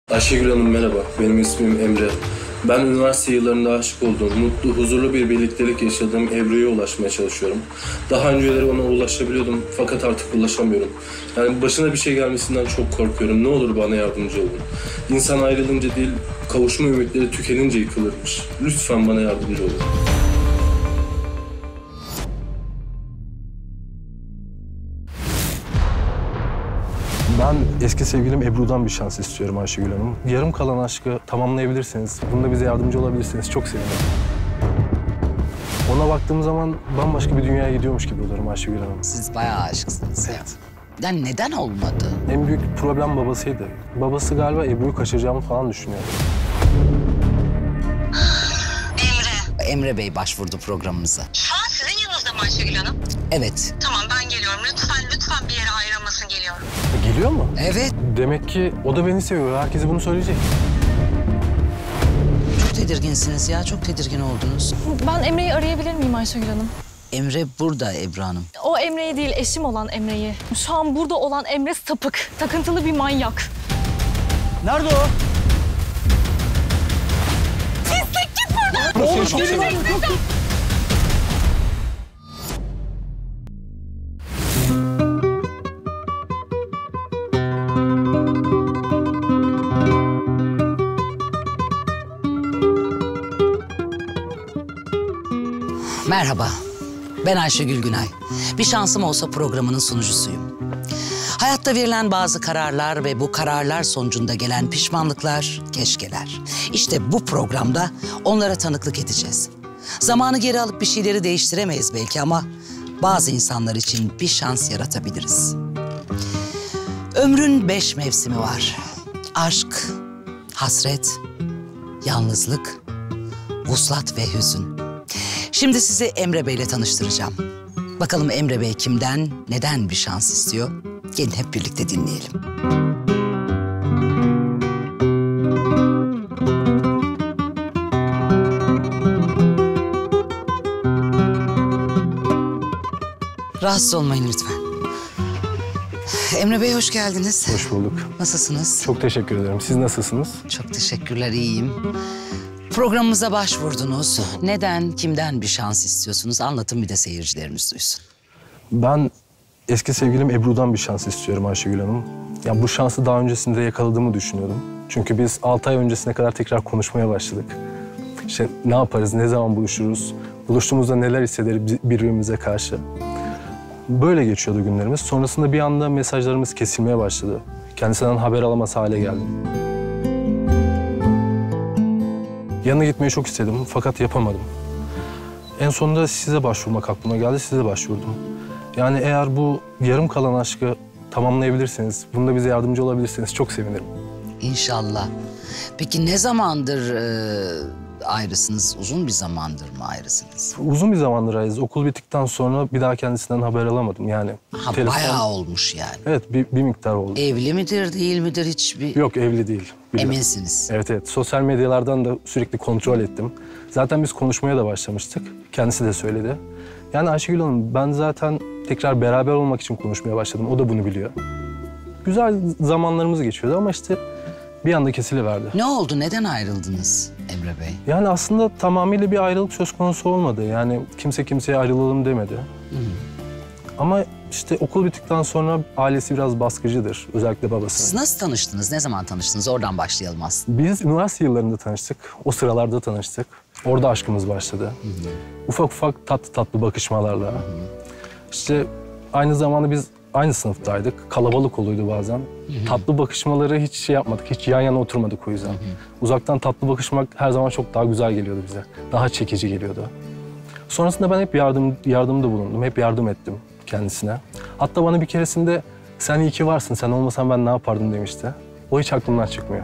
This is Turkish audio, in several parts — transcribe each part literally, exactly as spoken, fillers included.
Ayşegül Hanım merhaba, benim ismim Emre. Ben üniversite yıllarında aşık olduğum, mutlu, huzurlu bir birliktelik yaşadığım Ebru'ya ulaşmaya çalışıyorum. Daha önceleri ona ulaşabiliyordum fakat artık ulaşamıyorum. Yani başına bir şey gelmesinden çok korkuyorum. Ne olur bana yardımcı olun. İnsan ayrılınca değil, kavuşma ümitleri tükenince yıkılırmış. Lütfen bana yardımcı olun. Ben eski sevgilim Ebru'dan bir şans istiyorum Ayşegül Hanım. Yarım kalan aşkı tamamlayabilirsiniz. Bunda bize yardımcı olabilirsiniz. Çok sevinirim. Ona baktığım zaman bambaşka bir dünyaya gidiyormuş gibi olurum Ayşegül Hanım. Siz bayağı aşıksınız. Evet. Yani neden olmadı? En büyük problem babasıydı. Babası galiba Ebru'yu kaçıracağımı falan düşünüyordu. Emre. Emre Bey başvurdu programımıza. Şu an sizin yanınızda mı Ayşegül Hanım? Evet. Tamam ben geliyorum. Lütfen lütfen bir yere ayrılmasın, geliyorum. E, geliyor mu? Evet. Demek ki o da beni seviyor. Herkese bunu söyleyecek. Çok tedirginsiniz ya. Çok tedirgin oldunuz. Ben Emre'yi arayabilir miyim Ayşegül Hanım? Emre burada Ebru Hanım. O Emre'yi değil, eşim olan Emre'yi. Şu an burada olan Emre sapık, takıntılı bir manyak. Nerede o? Pislik git buradan! Oğlum çok seviyorum. Merhaba. Ben Ayşegül Günay. Bir şansım olsa programının sunucusuyum. Hayatta verilen bazı kararlar ve bu kararlar sonucunda gelen pişmanlıklar, keşkeler. İşte bu programda onlara tanıklık edeceğiz. Zamanı geri alıp bir şeyleri değiştiremeyiz belki ama bazı insanlar için bir şans yaratabiliriz. Ömrün beş mevsimi var. Aşk, hasret, yalnızlık, vuslat ve hüzün. Şimdi sizi Emre Bey'le tanıştıracağım. Bakalım Emre Bey kimden, neden bir şans istiyor? Gelin hep birlikte dinleyelim. Rahatsız olmayın lütfen. Emre Bey hoş geldiniz. Hoş bulduk. Nasılsınız? Çok teşekkür ederim. Siz nasılsınız? Çok teşekkürler, iyiyim. Programımıza başvurdunuz. Neden, kimden bir şans istiyorsunuz? Anlatın bir de seyircilerimiz duysun. Ben eski sevgilim Ebru'dan bir şans istiyorum Ayşegül Hanım. Ya bu şansı daha öncesinde yakaladığımı düşünüyordum. Çünkü biz altı ay öncesine kadar tekrar konuşmaya başladık. İşte ne yaparız, ne zaman buluşuruz, buluştuğumuzda neler hissederiz birbirimize karşı. Böyle geçiyordu günlerimiz. Sonrasında bir anda mesajlarımız kesilmeye başladı. Kendisinden haber alamaz hale geldim. Yanına gitmeyi çok istedim fakat yapamadım. En sonunda size başvurmak aklıma geldi, size başvurdum. Yani eğer bu yarım kalan aşkı tamamlayabilirseniz, bunda bize yardımcı olabilirseniz çok sevinirim. İnşallah. Peki ne zamandır e, ayrısınız? Uzun bir zamandır mı ayrısınız? Uzun bir zamandır ayrıyız. Okul bittikten sonra bir daha kendisinden haber alamadım yani. Ha, telefon... bayağı olmuş yani. Evet, bir, bir miktar oldu. Evli midir, değil midir hiçbir... Yok, evli değil. Biliyorum. Eminsiniz. Evet, evet. Sosyal medyalardan da sürekli kontrol ettim. Zaten biz konuşmaya da başlamıştık. Kendisi de söyledi. Yani Ayşegül Hanım, ben zaten tekrar beraber olmak için konuşmaya başladım. O da bunu biliyor. Güzel zamanlarımız geçiyordu ama işte bir anda kesiliverdi. Ne oldu? Neden ayrıldınız Emre Bey? Yani aslında tamamıyla bir ayrılık söz konusu olmadı. Yani kimse kimseye ayrılalım demedi. Hı. Ama işte okul bittikten sonra ailesi biraz baskıcıdır. Özellikle babası. Siz nasıl tanıştınız? Ne zaman tanıştınız? Oradan başlayalım aslında. Biz üniversite yıllarında tanıştık. O sıralarda tanıştık. Orada aşkımız başladı. Hı hı. Ufak ufak tatlı tatlı bakışmalarla. Hı hı. İşte aynı zamanda biz aynı sınıftaydık. Kalabalık oluyordu bazen. Hı hı. Tatlı bakışmaları hiç şey yapmadık. Hiç yan yana oturmadık o yüzden. Hı hı. Uzaktan tatlı bakışmak her zaman çok daha güzel geliyordu bize. Daha çekici geliyordu. Sonrasında ben hep yardım yardımda bulundum. Hep yardım ettim kendisine. Hatta bana bir keresinde sen iyi ki varsın, sen olmasan ben ne yapardım demişti. O hiç aklımdan çıkmıyor.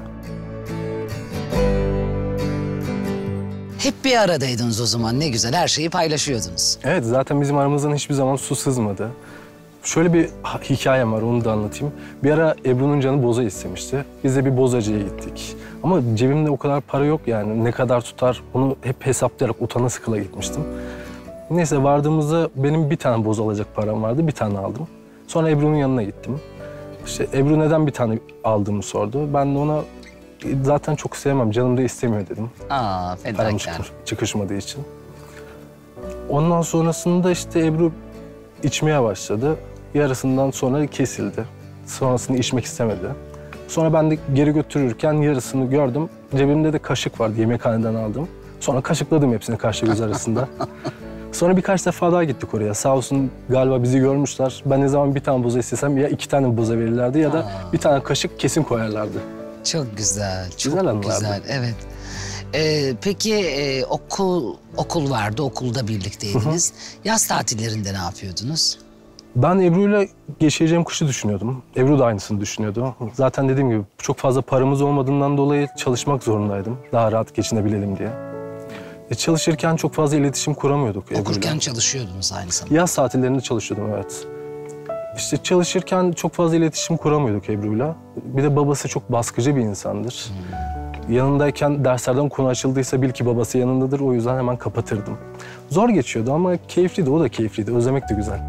Hep bir aradaydınız o zaman. Ne güzel, her şeyi paylaşıyordunuz. Evet, zaten bizim aramızdan hiçbir zaman su sızmadı. Şöyle bir hikayem var, onu da anlatayım. Bir ara Ebru'nun canı boza istemişti. Biz de bir bozacıya gittik. Ama cebimde o kadar para yok yani. Ne kadar tutar, onu hep hesaplayarak utana sıkıla gitmiştim. Neyse vardığımızda benim bir tane boz alacak param vardı, bir tane aldım. Sonra Ebru'nun yanına gittim. İşte Ebru neden bir tane aldığımı sordu. Ben de ona Zaten çok sevmem, canım da istemiyor dedim. Aa, Param fedakar. çıkış- çıkışmadığı için. Ondan sonrasında işte Ebru içmeye başladı. Yarısından sonra kesildi. Sonrasında içmek istemedi. Sonra ben de geri götürürken yarısını gördüm. Cebimde de kaşık vardı, yemekhaneden aldım. Sonra kaşıkladım hepsini kaşla göz arasında. Sonra birkaç defa daha gittik oraya. Sağ olsun galiba bizi görmüşler. Ben ne zaman bir tane boza istesem ya iki tane boza verirlerdi ya da bir tane kaşık kesin koyarlardı. Çok güzel, çok Güzel anılardı. güzel. Evet. Ee, peki e, okul okul vardı, okulda birlikteydiniz. Yaz tatillerinde ne yapıyordunuz? Ben Ebru'yla geçireceğim kışı düşünüyordum. Ebru da aynısını düşünüyordu. Zaten dediğim gibi çok fazla paramız olmadığından dolayı çalışmak zorundaydım. Daha rahat geçinebilelim diye. E, çalışırken çok fazla iletişim kuramıyorduk Ebru'yla. Okurken çalışıyordunuz aynı zamanda. Yaz tatillerinde çalışıyordum, evet. İşte çalışırken çok fazla iletişim kuramıyorduk Ebru'yla. Bir de babası çok baskıcı bir insandır. Yanındayken derslerden konu açıldıysa bil ki babası yanındadır. O yüzden hemen kapatırdım. Zor geçiyordu ama keyifliydi, o da keyifliydi. Özlemek de güzel.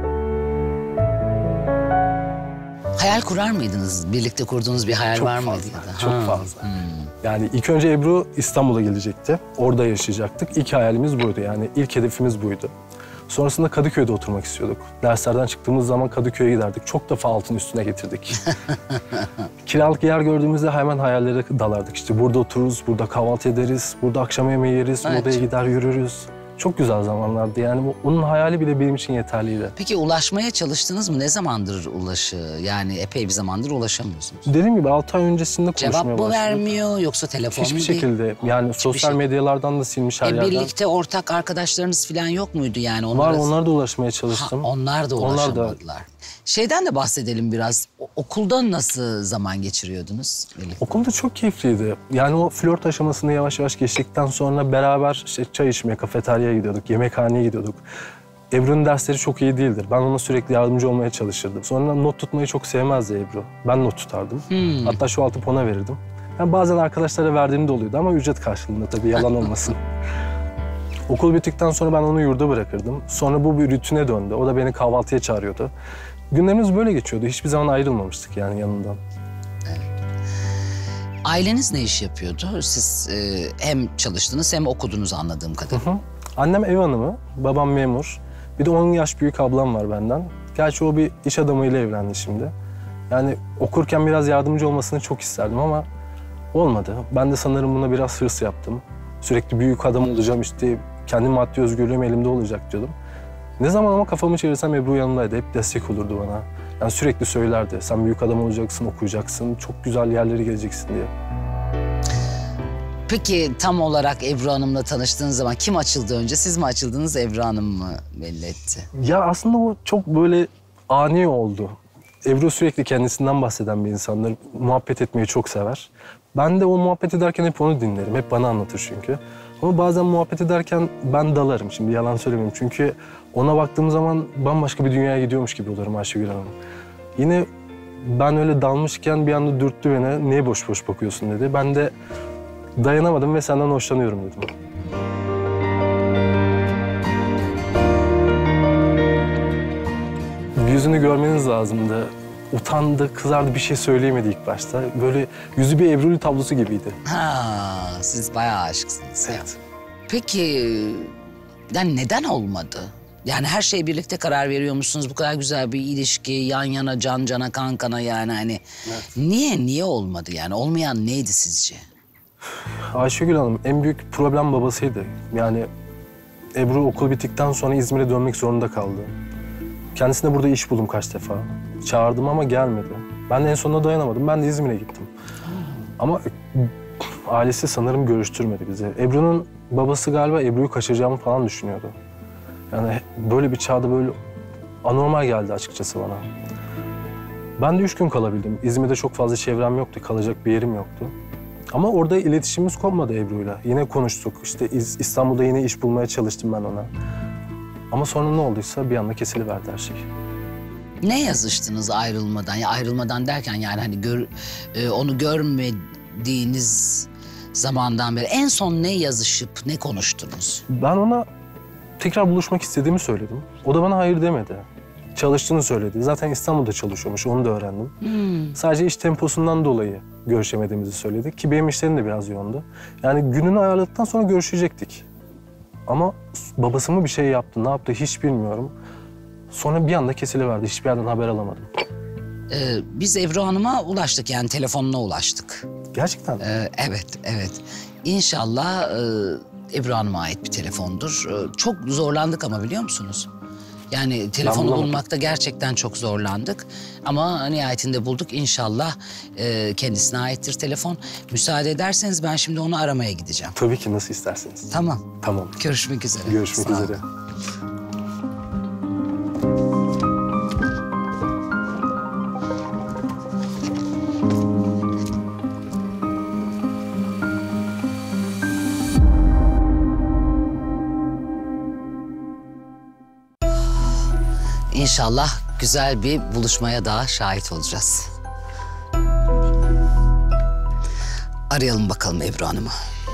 Hayal kurar mıydınız? Birlikte kurduğunuz bir hayal Çok var mıydı? fazla, ya da? çok Ha. fazla. Yani ilk önce Ebru İstanbul'a gelecekti. Orada yaşayacaktık. İlk hayalimiz buydu, yani ilk hedefimiz buydu. Sonrasında Kadıköy'de oturmak istiyorduk. Derslerden çıktığımız zaman Kadıköy'e giderdik. Çok defa altın üstüne getirdik. Kiralık yer gördüğümüzde hemen hayallere dalardık. İşte burada otururuz, burada kahvaltı ederiz, burada akşam yemeği yeriz, Evet. modaya gider yürürüz. Çok güzel zamanlardı. Yani bu- onun hayali bile benim için yeterliydi. Peki ulaşmaya çalıştınız mı? Ne zamandır ulaşı? Yani epey bir zamandır ulaşamıyorsunuz. Dediğim gibi altı ay öncesinde konuşmaya Cevap başladık. mı vermiyor yoksa telefon Hiçbir mu değil? şekilde. Yani sosyal şey. medyalardan da silmiş her E, yerden. birlikte ortak arkadaşlarınız falan yok muydu yani? Var, Onlara... onlara da ulaşmaya Ha, çalıştım. onlar da Onlar da- ulaşamadılar. Şeyden de bahsedelim biraz. O- okulda nasıl zaman geçiriyordunuz birlikte? Okulda çok keyifliydi. Yani o flört aşamasını yavaş yavaş geçtikten sonra beraber işte çay içmeye, kafeteryaya gidiyorduk, yemekhaneye gidiyorduk. Ebru'nun dersleri çok iyi değildir. Ben ona sürekli yardımcı olmaya çalışırdım. Sonra not tutmayı çok sevmezdi Ebru. Ben not tutardım. Hatta şu atıp ona verirdim. Yani bazen arkadaşlara verdiğim de oluyordu ama ücret karşılığında tabii, yalan olmasın. Okul bittikten sonra ben onu yurda bırakırdım. Sonra bu bir rutine döndü. O da beni kahvaltıya çağırıyordu. Günlerimiz böyle geçiyordu. Hiçbir zaman ayrılmamıştık yani yanından. Aileniz ne iş yapıyordu? Siz e, hem çalıştınız hem okudunuz anladığım kadarıyla. Hı. Annem ev hanımı, babam memur. Bir de on yaş büyük ablam var benden. Gerçi o bir iş adamıyla evlendi şimdi. Yani okurken biraz yardımcı olmasını çok isterdim ama olmadı. Ben de sanırım buna biraz hırs yaptım. Sürekli büyük adam olacağım, işte kendi maddi özgürlüğüm elimde olacak diyordum. Ne zaman ama kafamı çevirsem Ebru yanımdaydı. Hep destek olurdu bana. Yani sürekli söylerdi. Sen büyük adam olacaksın, okuyacaksın, çok güzel yerlere geleceksin diye. Peki tam olarak Ebru Hanım'la tanıştığınız zaman kim açıldı önce? Siz mi açıldınız, Ebru Hanım mı belli etti? Ya aslında bu çok böyle ani oldu. Ebru sürekli kendisinden bahseden bir insandır. Muhabbet etmeyi çok sever. Ben de o muhabbet ederken hep onu dinlerim. Hep bana anlatır çünkü. Ama bazen muhabbet ederken ben dalarım. Şimdi yalan söylemeyeyim. Çünkü ona baktığım zaman bambaşka bir dünyaya gidiyormuş gibi olurum Ayşegül Hanım. Yine ben öyle dalmışken bir anda dürttü beni. Niye boş boş bakıyorsun dedi. Ben de dayanamadım ve senden hoşlanıyorum dedim. Yüzünü görmeniz lazımdı. Utandı, kızardı, bir şey söyleyemedi ilk başta. Böyle yüzü bir Ebru'lu tablosu gibiydi. Ha, siz bayağı aşıksınız. Evet. Peki yani neden olmadı? Yani her şeye birlikte karar veriyormuşsunuz. Bu kadar güzel bir ilişki, yan yana, can cana, kan kana yani hani. Niye, niye olmadı yani? Olmayan neydi sizce? Ayşegül Hanım en büyük problem babasıydı. Yani Ebru okul bittikten sonra İzmir'e dönmek zorunda kaldı. Kendisine burada iş buldum kaç defa. Çağırdım ama gelmedi. Ben de en sonunda dayanamadım. Ben de İzmir'e gittim. Ama ailesi sanırım görüştürmedi bizi. Ebru'nun babası galiba Ebru'yu kaçıracağımı falan düşünüyordu. Yani böyle bir çağda böyle anormal geldi açıkçası bana. Ben de üç gün kalabildim. İzmir'de çok fazla çevrem yoktu, kalacak bir yerim yoktu. Ama orada iletişimimiz kopmadı Ebru'yla. Yine konuştuk. İşte İz- İstanbul'da yine iş bulmaya çalıştım ben ona. Ama sonra ne olduysa bir anda kesiliverdi her şey. Ne yazıştınız ayrılmadan? Ya ayrılmadan derken yani hani gör, e, onu görmediğiniz zamandan beri en son ne yazışıp ne konuştunuz? Ben ona tekrar buluşmak istediğimi söyledim. O da bana hayır demedi. Çalıştığını söyledi. Zaten İstanbul'da çalışıyormuş, onu da öğrendim. Sadece iş temposundan dolayı görüşemediğimizi söyledi ki benim işlerim de biraz yoğundu. Yani gününü ayarladıktan sonra görüşecektik. Ama babası mı bir şey yaptı, ne yaptı hiç bilmiyorum. Sonra bir anda kesiliverdi, hiçbir yerden haber alamadım. Ee, biz Ebru Hanım'a ulaştık, yani telefonuna ulaştık. Gerçekten. Ee, evet, evet. İnşallah e, Ebru Hanım'a ait bir telefondur. Ee, çok zorlandık ama, biliyor musunuz? Yani telefonu bulamadım. bulmakta gerçekten çok zorlandık. Ama nihayetinde bulduk. İnşallah e, kendisine aittir telefon. Müsaade ederseniz ben şimdi onu aramaya gideceğim. Tabii ki, nasıl isterseniz. Tamam. Tamam. Görüşmek üzere. Görüşmek Sağ olun. üzere. İnşallah güzel bir buluşmaya daha şahit olacağız. Arayalım bakalım Ebru Hanım'ı.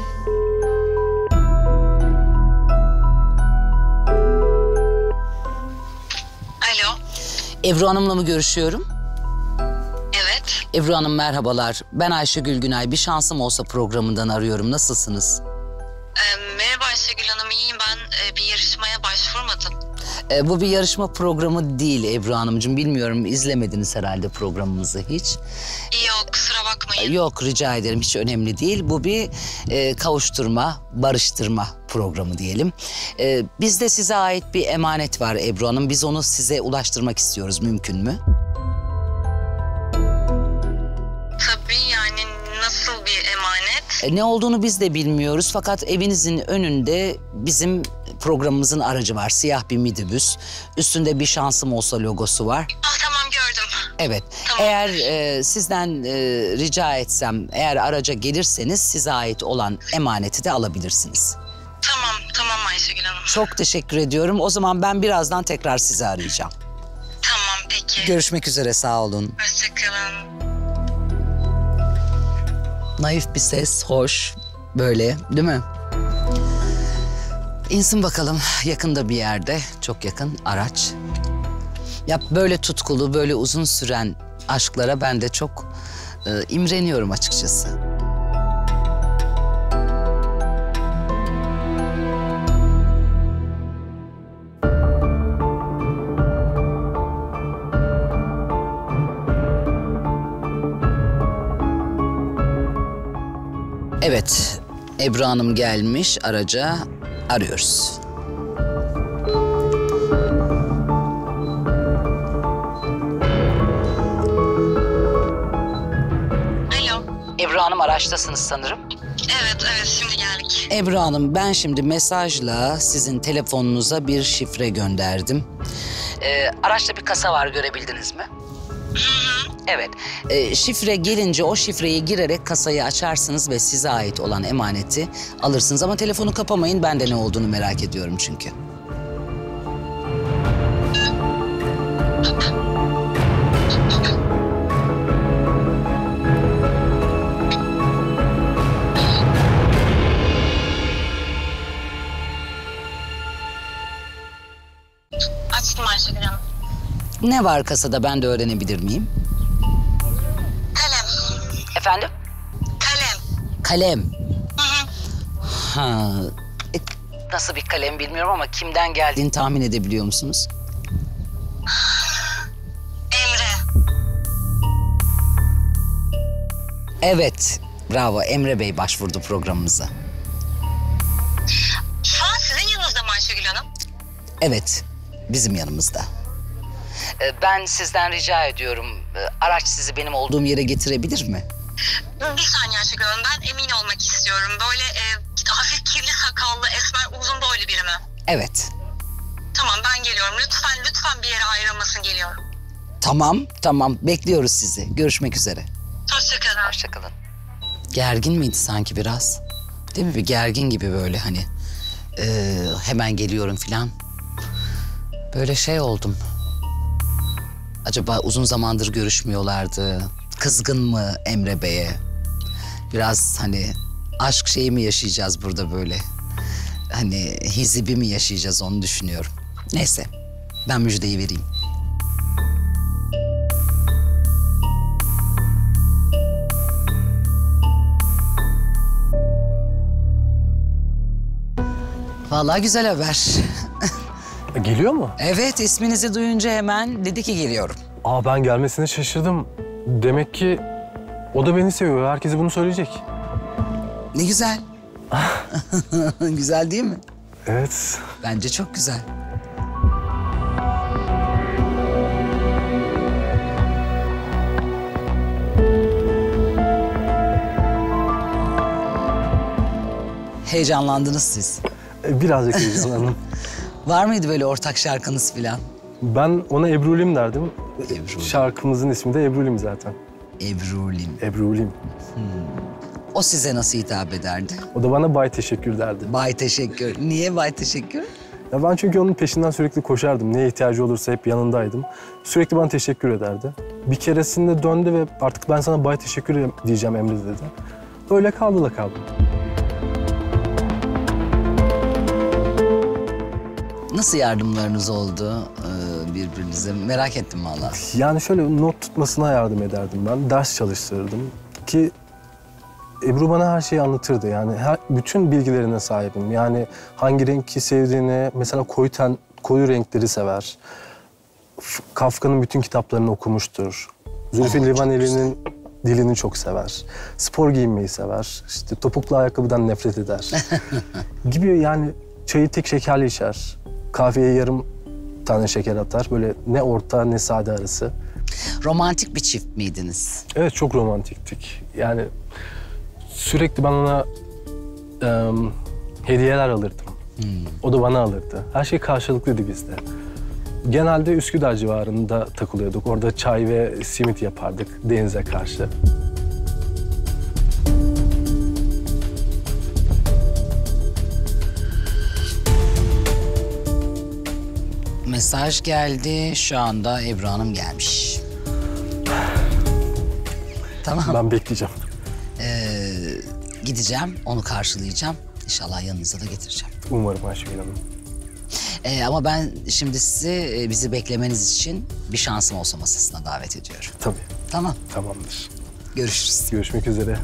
Alo. Ebru Hanım'la mı görüşüyorum? Evet. Ebru Hanım merhabalar. Ben Ayşegül Günay. Bir şansım olsa programından arıyorum. Nasılsınız? Ee, merhaba Ayşegül Hanım. İyiyim ben. Ee, bir yarışmaya başvurmadım. Ee, bu bir yarışma programı değil Ebru Hanımcığım. Bilmiyorum, izlemediniz herhalde programımızı hiç. Yok kusura bakmayın. Yok, rica ederim, hiç önemli değil. Bu bir e, kavuşturma, barıştırma programı diyelim. E, bizde size ait bir emanet var Ebru Hanım. Biz onu size ulaştırmak istiyoruz. Mümkün mü? Tabii yani nasıl bir emanet? E, ne olduğunu biz de bilmiyoruz. Fakat evinizin önünde bizim programımızın aracı var. Siyah bir minibüs. Üstünde bir şansım olsa logosu var. Ah tamam gördüm. Evet. Tamam. Eğer e, sizden e, rica etsem, eğer araca gelirseniz size ait olan emaneti de alabilirsiniz. Tamam tamam Ayşegül Hanım. Çok teşekkür ediyorum. O zaman ben birazdan tekrar sizi arayacağım. Tamam peki. Görüşmek üzere, sağ olun. Hoşçakalın. Naif bir ses, hoş. Böyle, değil mi? İnsin bakalım yakında bir yerde, çok yakın araç. Ya böyle tutkulu, böyle uzun süren aşklara ben de çok e, imreniyorum açıkçası. Evet, Ebru Hanım gelmiş araca, arıyoruz. Alo. Ebru Hanım araçtasınız sanırım. Evet evet şimdi geldik. Ebru Hanım, ben şimdi mesajla sizin telefonunuza bir şifre gönderdim. Ee, araçta bir kasa var, görebildiniz mi? Evet. Ee, şifre gelince o şifreyi girerek kasayı açarsınız ve size ait olan emaneti alırsınız. Ama telefonu kapamayın, ben de ne olduğunu merak ediyorum çünkü. Açtım Ayşegül Hanım. Ne var kasada, ben de öğrenebilir miyim? Kalem. Efendim? Kalem. Kalem. Hı hı. Ha, e, nasıl bir kalem bilmiyorum ama kimden geldiğini tahmin edebiliyor musunuz? Emre. Evet, bravo. Emre Bey başvurdu programımıza. Şu an sizin yanınızda mı Ayşegül Hanım? Evet, bizim yanımızda. Ee, Ben sizden rica ediyorum, e, araç sizi benim olduğum yere getirebilir mi? Bir saniye Ayşegül Hanım, ben emin olmak istiyorum. Böyle e, hafif kirli sakallı, esmer, uzun boylu biri mi? Evet. Tamam ben geliyorum. Lütfen lütfen bir yere ayrılmasın, geliyorum. Tamam, tamam. Bekliyoruz sizi. Görüşmek üzere. Hoşçakalın. Hoşçakalın. Gergin miydi sanki biraz? Değil mi? Bir gergin gibi böyle hani. Ee, hemen geliyorum falan. Böyle şey oldum. Acaba uzun zamandır görüşmüyorlardı. Kızgın mı Emre Bey'e? Biraz hani aşk şeyi mi yaşayacağız burada böyle? Hani hizibi mi yaşayacağız, onu düşünüyorum. Neyse, ben müjdeyi vereyim. Vallahi güzel haber. E, Geliyor mu? Evet, isminizi duyunca hemen dedi ki geliyorum. Aa, ben gelmesine şaşırdım. Demek ki o da beni seviyor. Herkese bunu söyleyecek. Ne güzel. Güzel değil mi? Evet. Bence çok güzel. Heyecanlandınız siz. E, birazcık heyecanlandım. Var mıydı böyle ortak şarkınız filan? Ben ona Ebru'lim derdim. Ebru. Şarkımızın ismi de Ebru'lim zaten. Ebru'lim. Ebru'lim. O size nasıl hitap ederdi? O da bana bay teşekkür derdi. Bay teşekkür. Niye bay teşekkür? Ya ben çünkü onun peşinden sürekli koşardım. Neye ihtiyacı olursa hep yanındaydım. Sürekli bana teşekkür ederdi. Bir keresinde döndü ve artık ben sana bay teşekkür diyeceğim Emre dedi. Öyle kaldı da kaldı. Nasıl yardımlarınız oldu e, birbirinize? Merak ettim vallahi. Yani şöyle not tutmasına yardım ederdim ben. Ders çalıştırırdım ki Ebru bana her şeyi anlatırdı. Yani her, bütün bilgilerine sahibim. Yani hangi renki sevdiğini, mesela koyu ten, koyu renkleri sever. F- Kafka'nın bütün kitaplarını okumuştur. Zülfü Livaneli'nin dilini çok sever. Spor giyinmeyi sever. İşte topuklu ayakkabıdan nefret eder. Gibi yani çayı tek şekerli içer. Kahveye yarım tane şeker atar. Böyle ne orta ne sade arası. Romantik bir çift miydiniz? Evet, çok romantiktik. Yani sürekli ben ona e, hediyeler alırdım. Hmm. O da bana alırdı. Her şey karşılıklıydı bizde. Genelde Üsküdar civarında takılıyorduk. Orada çay ve simit yapardık denize karşı. Mesaj geldi. Şu anda Ebru Hanım gelmiş. Tamam. Ben bekleyeceğim. Ee, gideceğim, onu karşılayacağım. İnşallah yanınıza da getireceğim. Umarım Ayşegül Hanım. Ee, ama ben şimdi sizi e, bizi beklemeniz için bir şansım olsa masasına davet ediyorum. Tabii, Tamam, tamamdır. görüşürüz. Görüşmek üzere.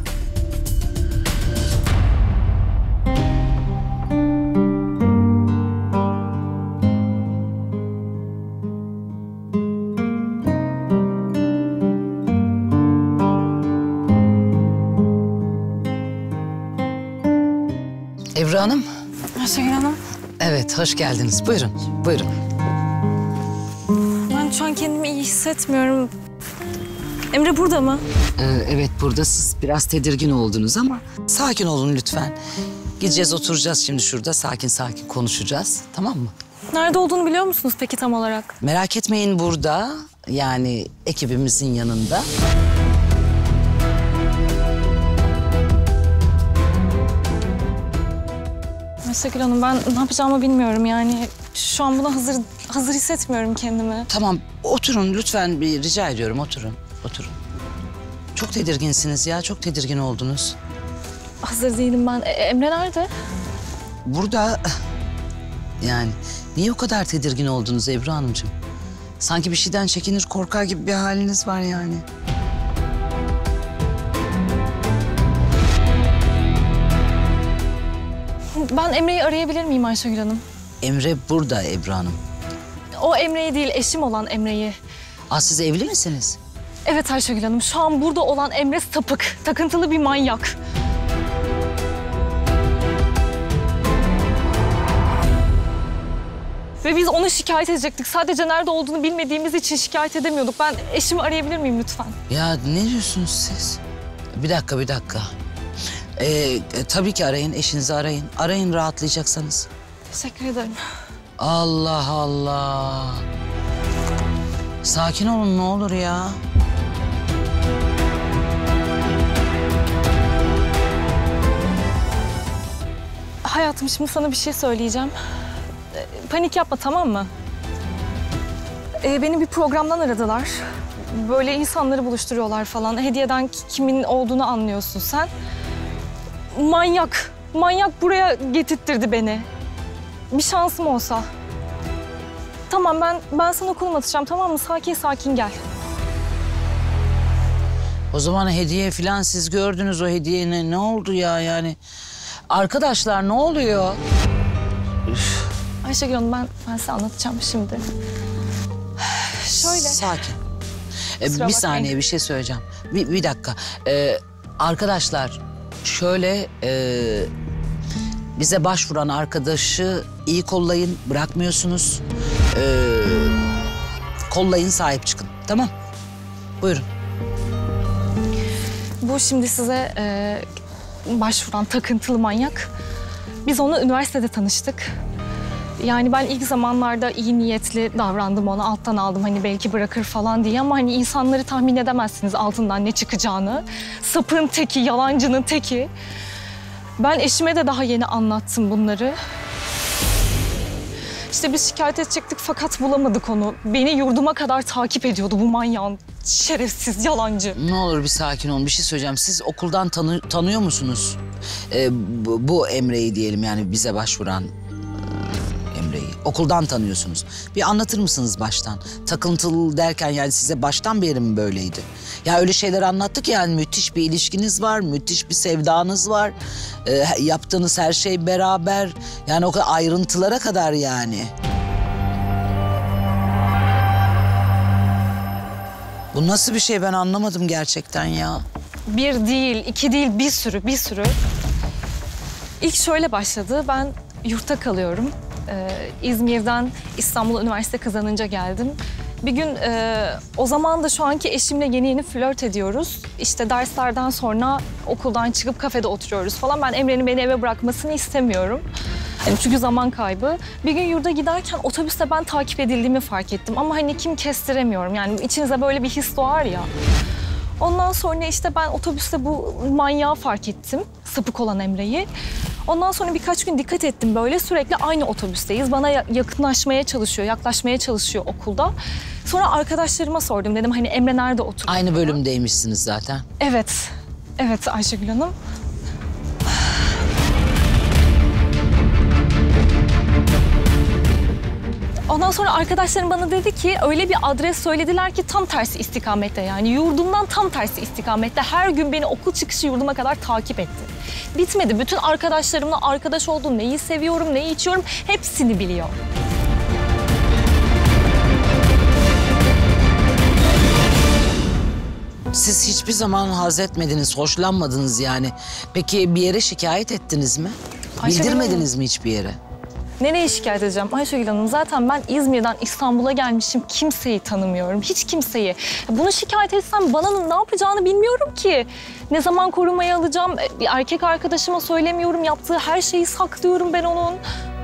Ebru Hanım. Ayşegül Hanım, Evet, hoş geldiniz. Buyurun, buyurun. ben şu an kendimi iyi hissetmiyorum. Emre burada mı? Ee, evet, burada siz biraz tedirgin oldunuz ama sakin olun lütfen. Gideceğiz, oturacağız şimdi şurada. Sakin sakin konuşacağız, tamam mı? Nerede olduğunu biliyor musunuz peki tam olarak? Merak etmeyin, burada. Yani ekibimizin yanında. Ayşegül Hanım, ben ne yapacağımı bilmiyorum yani. Şu an buna hazır hazır hissetmiyorum kendimi. Tamam, oturun lütfen, bir rica ediyorum, oturun, oturun. Çok tedirginsiniz ya, çok tedirgin oldunuz. Hazır değilim ben. E, Emre nerede? Burada yani niye o kadar tedirgin oldunuz Ebru Hanımcığım? Sanki bir şeyden çekinir, korkar gibi bir haliniz var yani. Ben Emre'yi arayabilir miyim Ayşegül Hanım? Emre burada Ebru Hanım. O Emre'yi değil, eşim olan Emre'yi. Aa, siz evli misiniz? Evet Ayşegül Hanım, şu an burada olan Emre sapık, takıntılı bir manyak. Ve biz onu şikayet edecektik. Sadece nerede olduğunu bilmediğimiz için şikayet edemiyorduk. Ben eşimi arayabilir miyim lütfen? Ya ne diyorsunuz siz? Bir dakika, bir dakika. Ee, e, tabii ki arayın, eşinizi arayın. Arayın rahatlayacaksanız. Teşekkür ederim. Allah Allah. Sakin olun ne olur ya. Hayatım, şimdi sana bir şey söyleyeceğim. Ee, Panik yapma, tamam mı? Ee, beni bir programdan aradılar. Böyle insanları buluşturuyorlar falan. Hediyeden ki- kimin olduğunu anlıyorsun sen. Manyak. Manyak buraya getirttirdi beni. Bir şansım olsa. Tamam, ben ben sana konum atacağım, tamam mı? Sakin sakin gel. O zaman hediye falan siz gördünüz, o hediye ne, ne oldu ya yani? Arkadaşlar ne oluyor? Ayşegül Hanım ben, ben size anlatacağım şimdi. Şöyle. Sakin. Ee, Kusura bir bakmayın. saniye bir şey söyleyeceğim. Bir, bir dakika. Ee, arkadaşlar şöyle e, bize başvuran arkadaşı iyi kollayın, bırakmıyorsunuz. Ee, kollayın, sahip çıkın. Tamam. Buyurun. Bu şimdi size e, başvuran takıntılı manyak. Biz onunla üniversitede tanıştık. Yani ben ilk zamanlarda iyi niyetli davrandım ona. Alttan aldım hani belki bırakır falan diye. Ama hani insanları tahmin edemezsiniz altından ne çıkacağını. Sapın teki, yalancının teki. Ben eşime de daha yeni anlattım bunları. İşte biz şikayet edecektik fakat bulamadık onu. Beni yurduma kadar takip ediyordu bu manyağın şerefsiz yalancı. Ne olur bir sakin olun. Bir şey söyleyeceğim. Siz okuldan tanı- tanıyor musunuz? Ee, bu, bu Emre'yi diyelim, yani bize başvuran e, Emre'yi. Okuldan tanıyorsunuz. Bir anlatır mısınız baştan? Takıntılı derken yani size baştan beri mi böyleydi? Ya öyle şeyler anlattık ya, yani müthiş bir ilişkiniz var, müthiş bir sevdanız var. Ee, yaptığınız her şey beraber. Yani o kadar ayrıntılara kadar yani. Bu nasıl bir şey, ben anlamadım gerçekten ya. Bir değil, iki değil, bir sürü, bir sürü. İlk şöyle başladı. Ben yurtta kalıyorum. Ee, İzmir'den İstanbul Üniversite kazanınca geldim. Bir gün e, o zaman da şu anki eşimle yeni yeni flört ediyoruz. İşte derslerden sonra okuldan çıkıp kafede oturuyoruz falan. Ben Emre'nin beni eve bırakmasını istemiyorum. Yani çünkü zaman kaybı. Bir gün yurda giderken otobüste ben takip edildiğimi fark ettim. Ama hani kim kestiremiyorum. Yani içinize böyle bir his doğar ya. Ondan sonra işte ben otobüste bu manyağı fark ettim. Sapık olan Emre'yi. Ondan sonra birkaç gün dikkat ettim böyle. Sürekli aynı otobüsteyiz. Bana yakınlaşmaya çalışıyor, yaklaşmaya çalışıyor okulda. Sonra arkadaşlarıma sordum. Dedim hani Emre nerede oturuyor? Aynı bölümdeymişsiniz zaten. Evet. Evet Ayşegül Hanım. Ondan sonra arkadaşlarım bana dedi ki öyle bir adres söylediler ki tam tersi istikamette, yani yurdumdan tam tersi istikamette. Her gün beni okul çıkışı yurduma kadar takip etti. Bitmedi. Bütün arkadaşlarımla arkadaş oldum. Neyi seviyorum, neyi içiyorum hepsini biliyor. Siz hiçbir zaman haz etmediniz, hoşlanmadınız yani. Peki bir yere şikayet ettiniz mi? Ayşegül Bildirmediniz mi hiçbir yere? Nereye şikayet edeceğim Ayşegül Hanım? Zaten ben İzmir'den İstanbul'a gelmişim. Kimseyi tanımıyorum. Hiç kimseyi. Bunu şikayet etsem bana ne yapacağını bilmiyorum ki. Ne zaman korumaya alacağım? Bir erkek arkadaşıma söylemiyorum. Yaptığı her şeyi saklıyorum ben onun.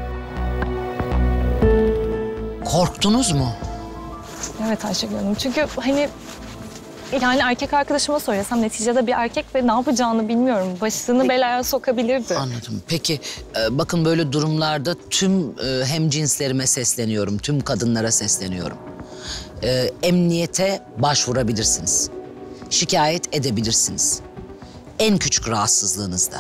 Korktunuz mu? Evet Ayşegül Hanım. Çünkü hani yani erkek arkadaşıma söylesem neticede bir erkek ve ne yapacağını bilmiyorum. Başını belaya sokabilirdi. Anladım. Peki e, bakın böyle durumlarda tüm e, hemcinslerime sesleniyorum, tüm kadınlara sesleniyorum. E, emniyete başvurabilirsiniz. Şikayet edebilirsiniz. En küçük rahatsızlığınızda.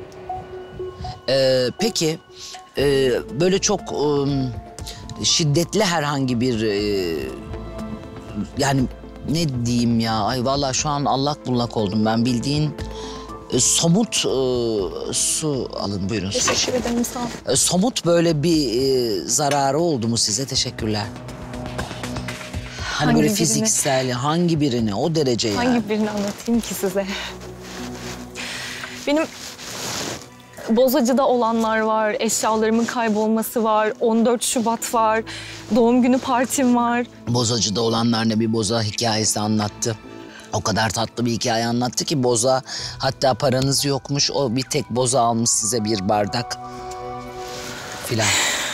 E, peki e, böyle çok e, şiddetli herhangi bir e, yani ne diyeyim ya, ay vallahi şu an allak bullak oldum ben, bildiğin e, somut e, su alın buyurun. Teşekkür ederim, sağ olun. E, somut böyle bir e, zararı oldu mu size? Teşekkürler. Hani Hangi böyle birini? fiziksel, hangi birini, o derece yani. Hangi birini anlatayım ki size? Benim Bozacı'da olanlar var, eşyalarımın kaybolması var, on dört Şubat var, doğum günü partim var. Bozacı'da olanlar ne, bir boza hikayesi anlattı. O kadar tatlı bir hikaye anlattı ki boza, hatta paranız yokmuş, o bir tek boza almış size bir bardak filan.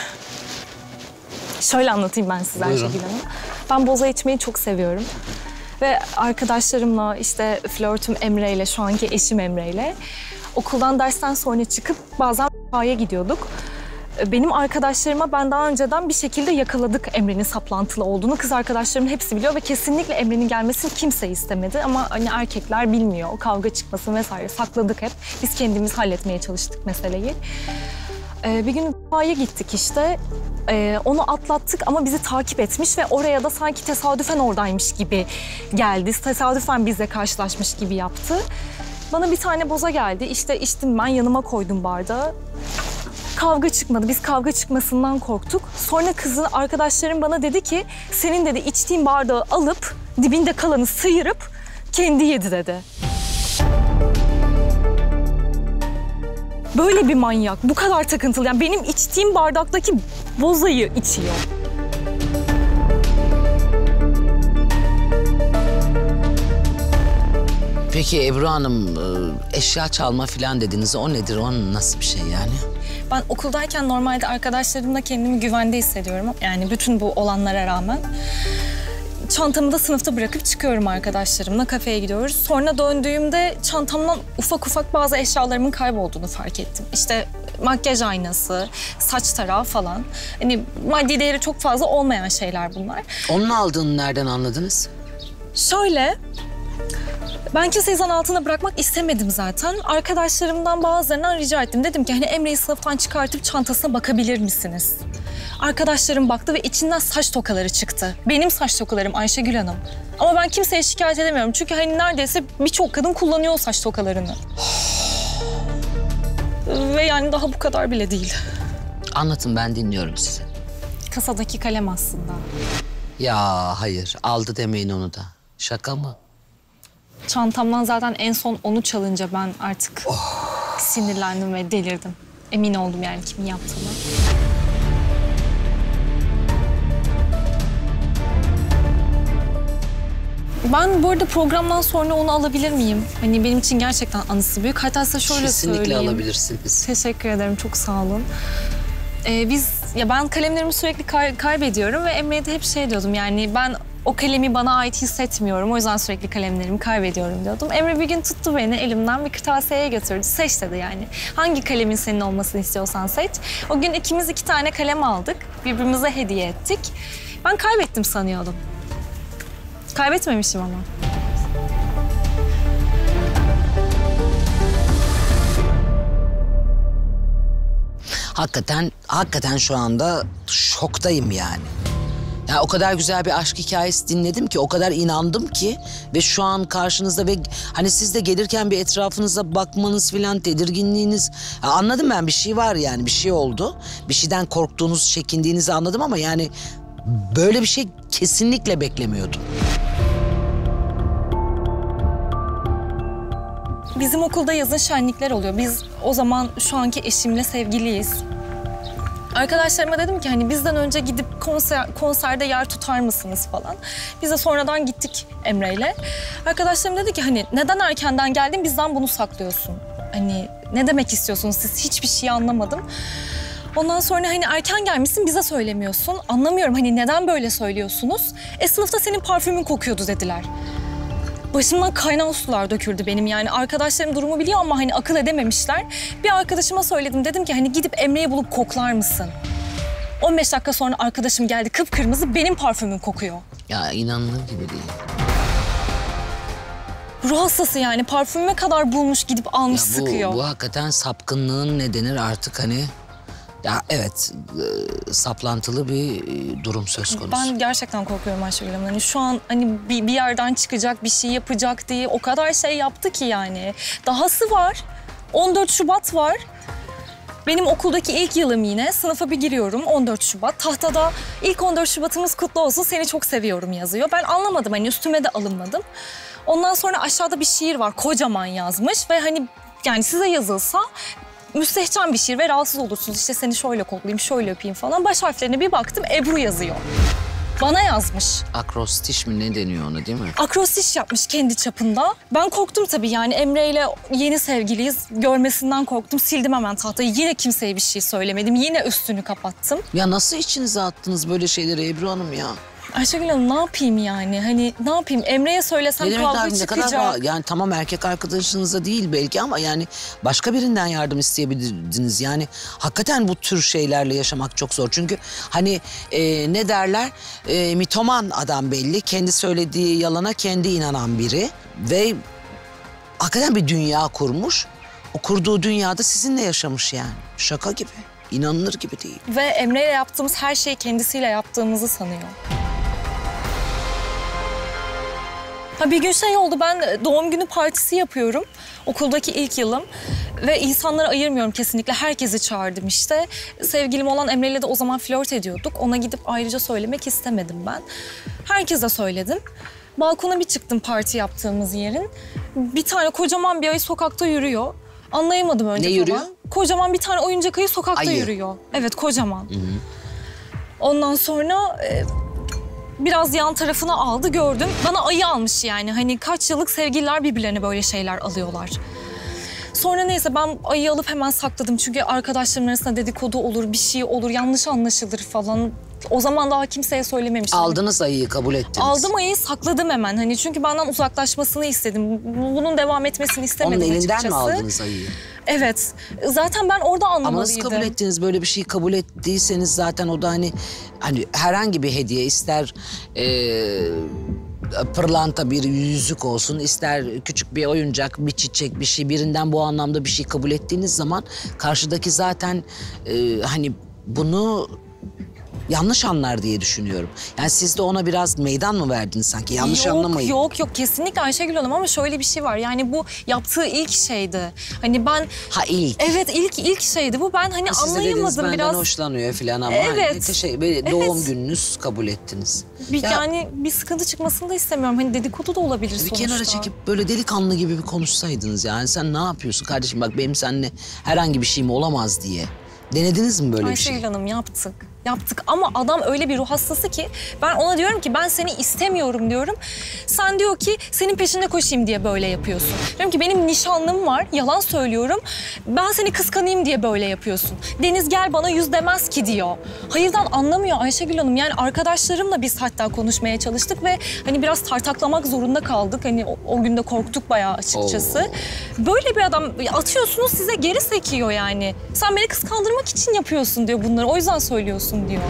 Şöyle anlatayım ben size Buyurun. Ayşegül Hanım. Ben boza içmeyi çok seviyorum. Ve arkadaşlarımla işte flörtüm Emre ile, şu anki eşim Emre ile okuldan dersten sonra çıkıp bazen sahaya gidiyorduk. Benim arkadaşlarıma ben daha önceden bir şekilde yakaladık Emre'nin saplantılı olduğunu. Kız arkadaşlarımın hepsi biliyor ve kesinlikle Emre'nin gelmesini kimse istemedi. Ama hani erkekler bilmiyor, kavga çıkmasın vesaire, sakladık hep. Biz kendimiz halletmeye çalıştık meseleyi. Ee, bir gün sahaya gittik işte. Ee, onu atlattık ama bizi takip etmiş ve oraya da sanki tesadüfen oradaymış gibi geldi. Tesadüfen bizle karşılaşmış gibi yaptı. Bana bir tane boza geldi. İşte içtim ben, yanıma koydum bardağı. Kavga çıkmadı. Biz kavga çıkmasından korktuk. Sonra kızın arkadaşlarım bana dedi ki senin dedi içtiğin bardağı alıp dibinde kalanı sıyırıp kendi yedi dedi. Böyle bir manyak, bu kadar takıntılı. Yani benim içtiğim bardaktaki bozayı içiyor. Peki Ebru Hanım, eşya çalma falan dediniz. O nedir? O nasıl bir şey yani? Ben okuldayken normalde arkadaşlarımla kendimi güvende hissediyorum. Yani bütün bu olanlara rağmen. Çantamı da sınıfta bırakıp çıkıyorum arkadaşlarımla. Kafeye gidiyoruz. Sonra döndüğümde çantamdan ufak ufak bazı eşyalarımın kaybolduğunu fark ettim. İşte makyaj aynası, saç tarağı falan. Hani maddi değeri çok fazla olmayan şeyler bunlar. Onun aldığını nereden anladınız? Şöyle, ben kimseyi zan altına bırakmak istemedim zaten. Arkadaşlarımdan bazılarından rica ettim. Dedim ki hani Emre'yi sınıftan çıkartıp çantasına bakabilir misiniz? Arkadaşlarım baktı ve içinden saç tokaları çıktı. Benim saç tokalarım Ayşegül Hanım. Ama ben kimseye şikayet edemiyorum. Çünkü hani neredeyse birçok kadın kullanıyor o saç tokalarını. Ve yani daha bu kadar bile değil. Anlatın, ben dinliyorum sizi. Kasadaki kalem aslında. Ya hayır, aldı demeyin onu da. Şaka mı? Çantamdan zaten en son onu çalınca ben artık sinirlendim ve delirdim. Emin oldum yani kimin yaptığını. Ben bu arada programdan sonra onu alabilir miyim? Hani benim için gerçekten anısı büyük. Hatta size şöyle Kesinlikle söyleyeyim. alabilirsiniz. Teşekkür ederim, çok sağ olun. Ee, biz, ya ben kalemlerimi sürekli kay- kaybediyorum ve Emre'ye de hep şey diyordum. Yani ben o kalemi bana ait hissetmiyorum. O yüzden sürekli kalemlerimi kaybediyorum diyordum. Emre bir gün tuttu beni elimden bir kırtasiyeye götürdü. Seç dedi yani. Hangi kalemin senin olmasını istiyorsan seç. O gün ikimiz iki tane kalem aldık. Birbirimize hediye ettik. Ben kaybettim sanıyordum. Kaybetmemişim ama. Hakikaten, hakikaten şu anda şoktayım yani. Ya o kadar güzel bir aşk hikayesi dinledim ki, o kadar inandım ki ve şu an karşınızda ve hani siz de gelirken bir etrafınıza bakmanız filan, tedirginliğiniz. Ya anladım, ben bir şey var yani, bir şey oldu. Bir şeyden korktuğunuz, çekindiğinizi anladım ama yani böyle bir şey kesinlikle beklemiyordum. Bizim okulda yazın şenlikler oluyor. Biz o zaman şu anki eşimle sevgiliyiz. Arkadaşlarıma dedim ki hani bizden önce gidip konser, konserde yer tutar mısınız falan. Biz de sonradan gittik Emre'yle. Arkadaşlarım dedi ki hani neden erkenden geldin, bizden bunu saklıyorsun? Hani ne demek istiyorsunuz siz? Hiçbir şey anlamadım. Ondan sonra hani erken gelmişsin, bize söylemiyorsun. Anlamıyorum hani neden böyle söylüyorsunuz? E sınıfta senin parfümün kokuyordu dediler. Başımdan kaynar sular döküldü benim yani. Arkadaşlarım durumu biliyor ama hani akıl edememişler. Bir arkadaşıma söyledim, dedim ki hani gidip Emre'yi bulup koklar mısın? on beş dakika sonra arkadaşım geldi, kıpkırmızı, benim parfümüm kokuyor. Ya inanılır gibi değil. Ruh hastası yani, parfümüme kadar bulmuş gidip almış Ya bu, sıkıyor. bu hakikaten sapkınlığın ne denir artık hani... Ya evet, e, saplantılı bir e, durum söz konusu. Ben gerçekten korkuyorum Ayşegül Hanım. Hani şu an hani bir, bir yerden çıkacak, bir şey yapacak diye o kadar şey yaptı ki yani. Dahası var. on dört Şubat var. Benim okuldaki ilk yılım yine. Sınıfa bir giriyorum, on dört Şubat. Tahtada ilk on dört Şubat'ımız kutlu olsun, seni çok seviyorum yazıyor. Ben anlamadım, hani üstüme de alınmadım. Ondan sonra aşağıda bir şiir var, kocaman yazmış ve hani yani size yazılsa müstehcen bir şiir ve rahatsız olursunuz. İşte seni şöyle koklayayım, şöyle öpeyim falan. Baş harflerine bir baktım, Ebru yazıyor. Bana yazmış. Akrostiş mi ne deniyor ona, değil mi? Akrostiş yapmış kendi çapında. Ben korktum tabii yani, Emre ile yeni sevgiliyiz. Görmesinden korktum. Sildim hemen tahtayı. Yine kimseye bir şey söylemedim. Yine üstünü kapattım. Ya nasıl içinize attınız böyle şeyleri Ebru Hanım ya? Ayşegül Hanım ne yapayım yani? Hani ne yapayım? Emre'ye söylesem Ne demek kavga abi, ne çıkacak. kadar bağ- yani tamam erkek arkadaşınıza değil belki ama yani başka birinden yardım isteyebilirdiniz. Yani hakikaten bu tür şeylerle yaşamak çok zor. Çünkü hani e, ne derler, e, mitoman adam belli. Kendi söylediği yalana kendi inanan biri ve hakikaten bir dünya kurmuş. O kurduğu dünyada sizinle yaşamış yani. Şaka gibi, inanılır gibi değil. Ve Emre ile yaptığımız her şeyi kendisiyle yaptığımızı sanıyor. Ha, bir gün şey oldu, ben doğum günü partisi yapıyorum. Okuldaki ilk yılım. Ve insanları ayırmıyorum kesinlikle. Herkesi çağırdım işte. Sevgilim olan Emre'yle de o zaman flört ediyorduk. Ona gidip ayrıca söylemek istemedim ben. Herkese söyledim. Balkona bir çıktım parti yaptığımız yerin. Bir tane kocaman bir ayı sokakta yürüyor. Anlayamadım önce Ne falan. yürüyor? Kocaman bir tane oyuncak ayı sokakta Ayı. yürüyor. Evet, kocaman. Hı hı. Ondan sonra e, biraz yan tarafına aldı, gördüm. Bana ayı almış yani. Hani kaç yıllık sevgililer birbirlerine böyle şeyler alıyorlar. Sonra neyse ben ayıyı alıp hemen sakladım. Çünkü arkadaşlarımın arasında dedikodu olur, bir şey olur, yanlış anlaşılır falan. O zaman daha kimseye söylememiştim. Aldınız ayıyı, kabul ettiniz. Aldım ayıyı, sakladım hemen. Hani çünkü benden uzaklaşmasını istedim. Bunun devam etmesini istemedim Onun elinden açıkçası. mi aldınız ayıyı? Evet. Zaten ben orada Ama anlamalıydım. nasıl kabul ettiniz? Böyle bir şeyi kabul ettiyseniz zaten o da hani hani herhangi bir hediye, ister ee, pırlanta bir yüzük olsun, ister küçük bir oyuncak, bir çiçek, bir şey, birinden bu anlamda bir şey kabul ettiğiniz zaman karşıdaki zaten ee, hani bunu yanlış anlar diye düşünüyorum. Yani siz de ona biraz meydan mı verdiniz sanki? Yanlış yok, anlamayın. Yok yok kesinlikle Ayşegül Hanım, ama şöyle bir şey var. Yani bu yaptığı ilk şeydi. Hani ben... Ha ilk. Evet, ilk ilk şeydi bu. Ben hani Siz de dediniz anlayamadım benden biraz. hoşlanıyor falan ama Evet. hani teşekkür, böyle doğum Evet. gününüz kabul ettiniz. Bir, Ya- yani bir sıkıntı çıkmasını da istemiyorum. Hani dedikodu da olabilir Bir sonuçta. kenara çekip böyle delikanlı gibi bir konuşsaydınız yani. Sen ne yapıyorsun kardeşim, bak benim seninle herhangi bir şeyim olamaz diye. Denediniz mi böyle bir Ayşegül şey? Hanım, yaptık. Yaptık ama adam öyle bir ruh hastası ki ben ona diyorum ki ben seni istemiyorum diyorum. Sen diyor ki senin peşinde koşayım diye böyle yapıyorsun. Diyorum ki benim nişanlım var, yalan söylüyorum. Ben seni kıskanayım diye böyle yapıyorsun. Deniz gel bana yüz demez ki diyor. Hayırdan anlamıyor Ayşegül Hanım. Yani arkadaşlarımla biz hatta konuşmaya çalıştık ve hani biraz tartaklamak zorunda kaldık. Hani o, o gün de korktuk bayağı açıkçası. Oo. Böyle bir adam, atıyorsunuz size geri sekiyor yani. Sen beni kıskandırmak için yapıyorsun diyor bunları. O yüzden söylüyorsun diyor.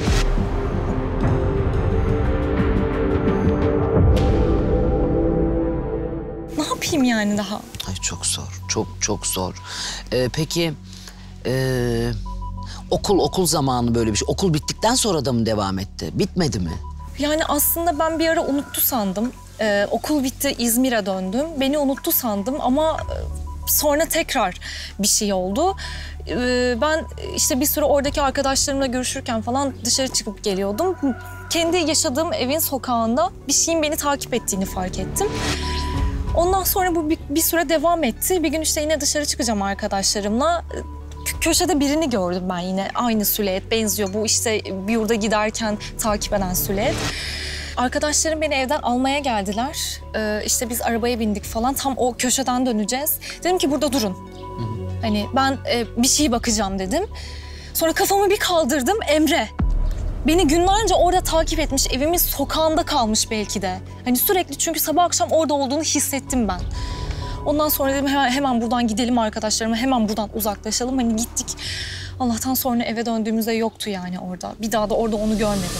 Ne yapayım yani daha? Ay çok zor, çok çok zor. Ee, peki ee, okul okul zamanı böyle bir şey. Okul bittikten sonra da mı devam etti? Bitmedi mi? Yani aslında ben bir ara unuttu sandım. Ee, okul bitti, İzmir'e döndüm. Beni unuttu sandım ama e, sonra tekrar bir şey oldu. Ee, ben işte bir süre oradaki arkadaşlarımla görüşürken falan dışarı çıkıp geliyordum. Kendi yaşadığım evin sokağında bir şeyin beni takip ettiğini fark ettim. Ondan sonra bu bir, bir süre devam etti. Bir gün işte yine dışarı çıkacağım arkadaşlarımla. Kö- Köşede birini gördüm ben yine. Aynı silüet, benziyor. Bu işte bir yurda giderken takip eden silüet. Arkadaşlarım beni evden almaya geldiler. Ee, işte biz arabaya bindik falan. Tam o köşeden döneceğiz. Dedim ki burada durun. Hani ben e, bir şeye bakacağım dedim. Sonra kafamı bir kaldırdım, Emre. Beni günlerce orada takip etmiş, evimin sokağında kalmış belki de. Hani sürekli, çünkü sabah akşam orada olduğunu hissettim ben. Ondan sonra dedim hemen, hemen buradan gidelim arkadaşlarıma, hemen buradan uzaklaşalım. Hani gittik. Allah'tan sonra eve döndüğümüzde yoktu yani orada. Bir daha da orada onu görmedim.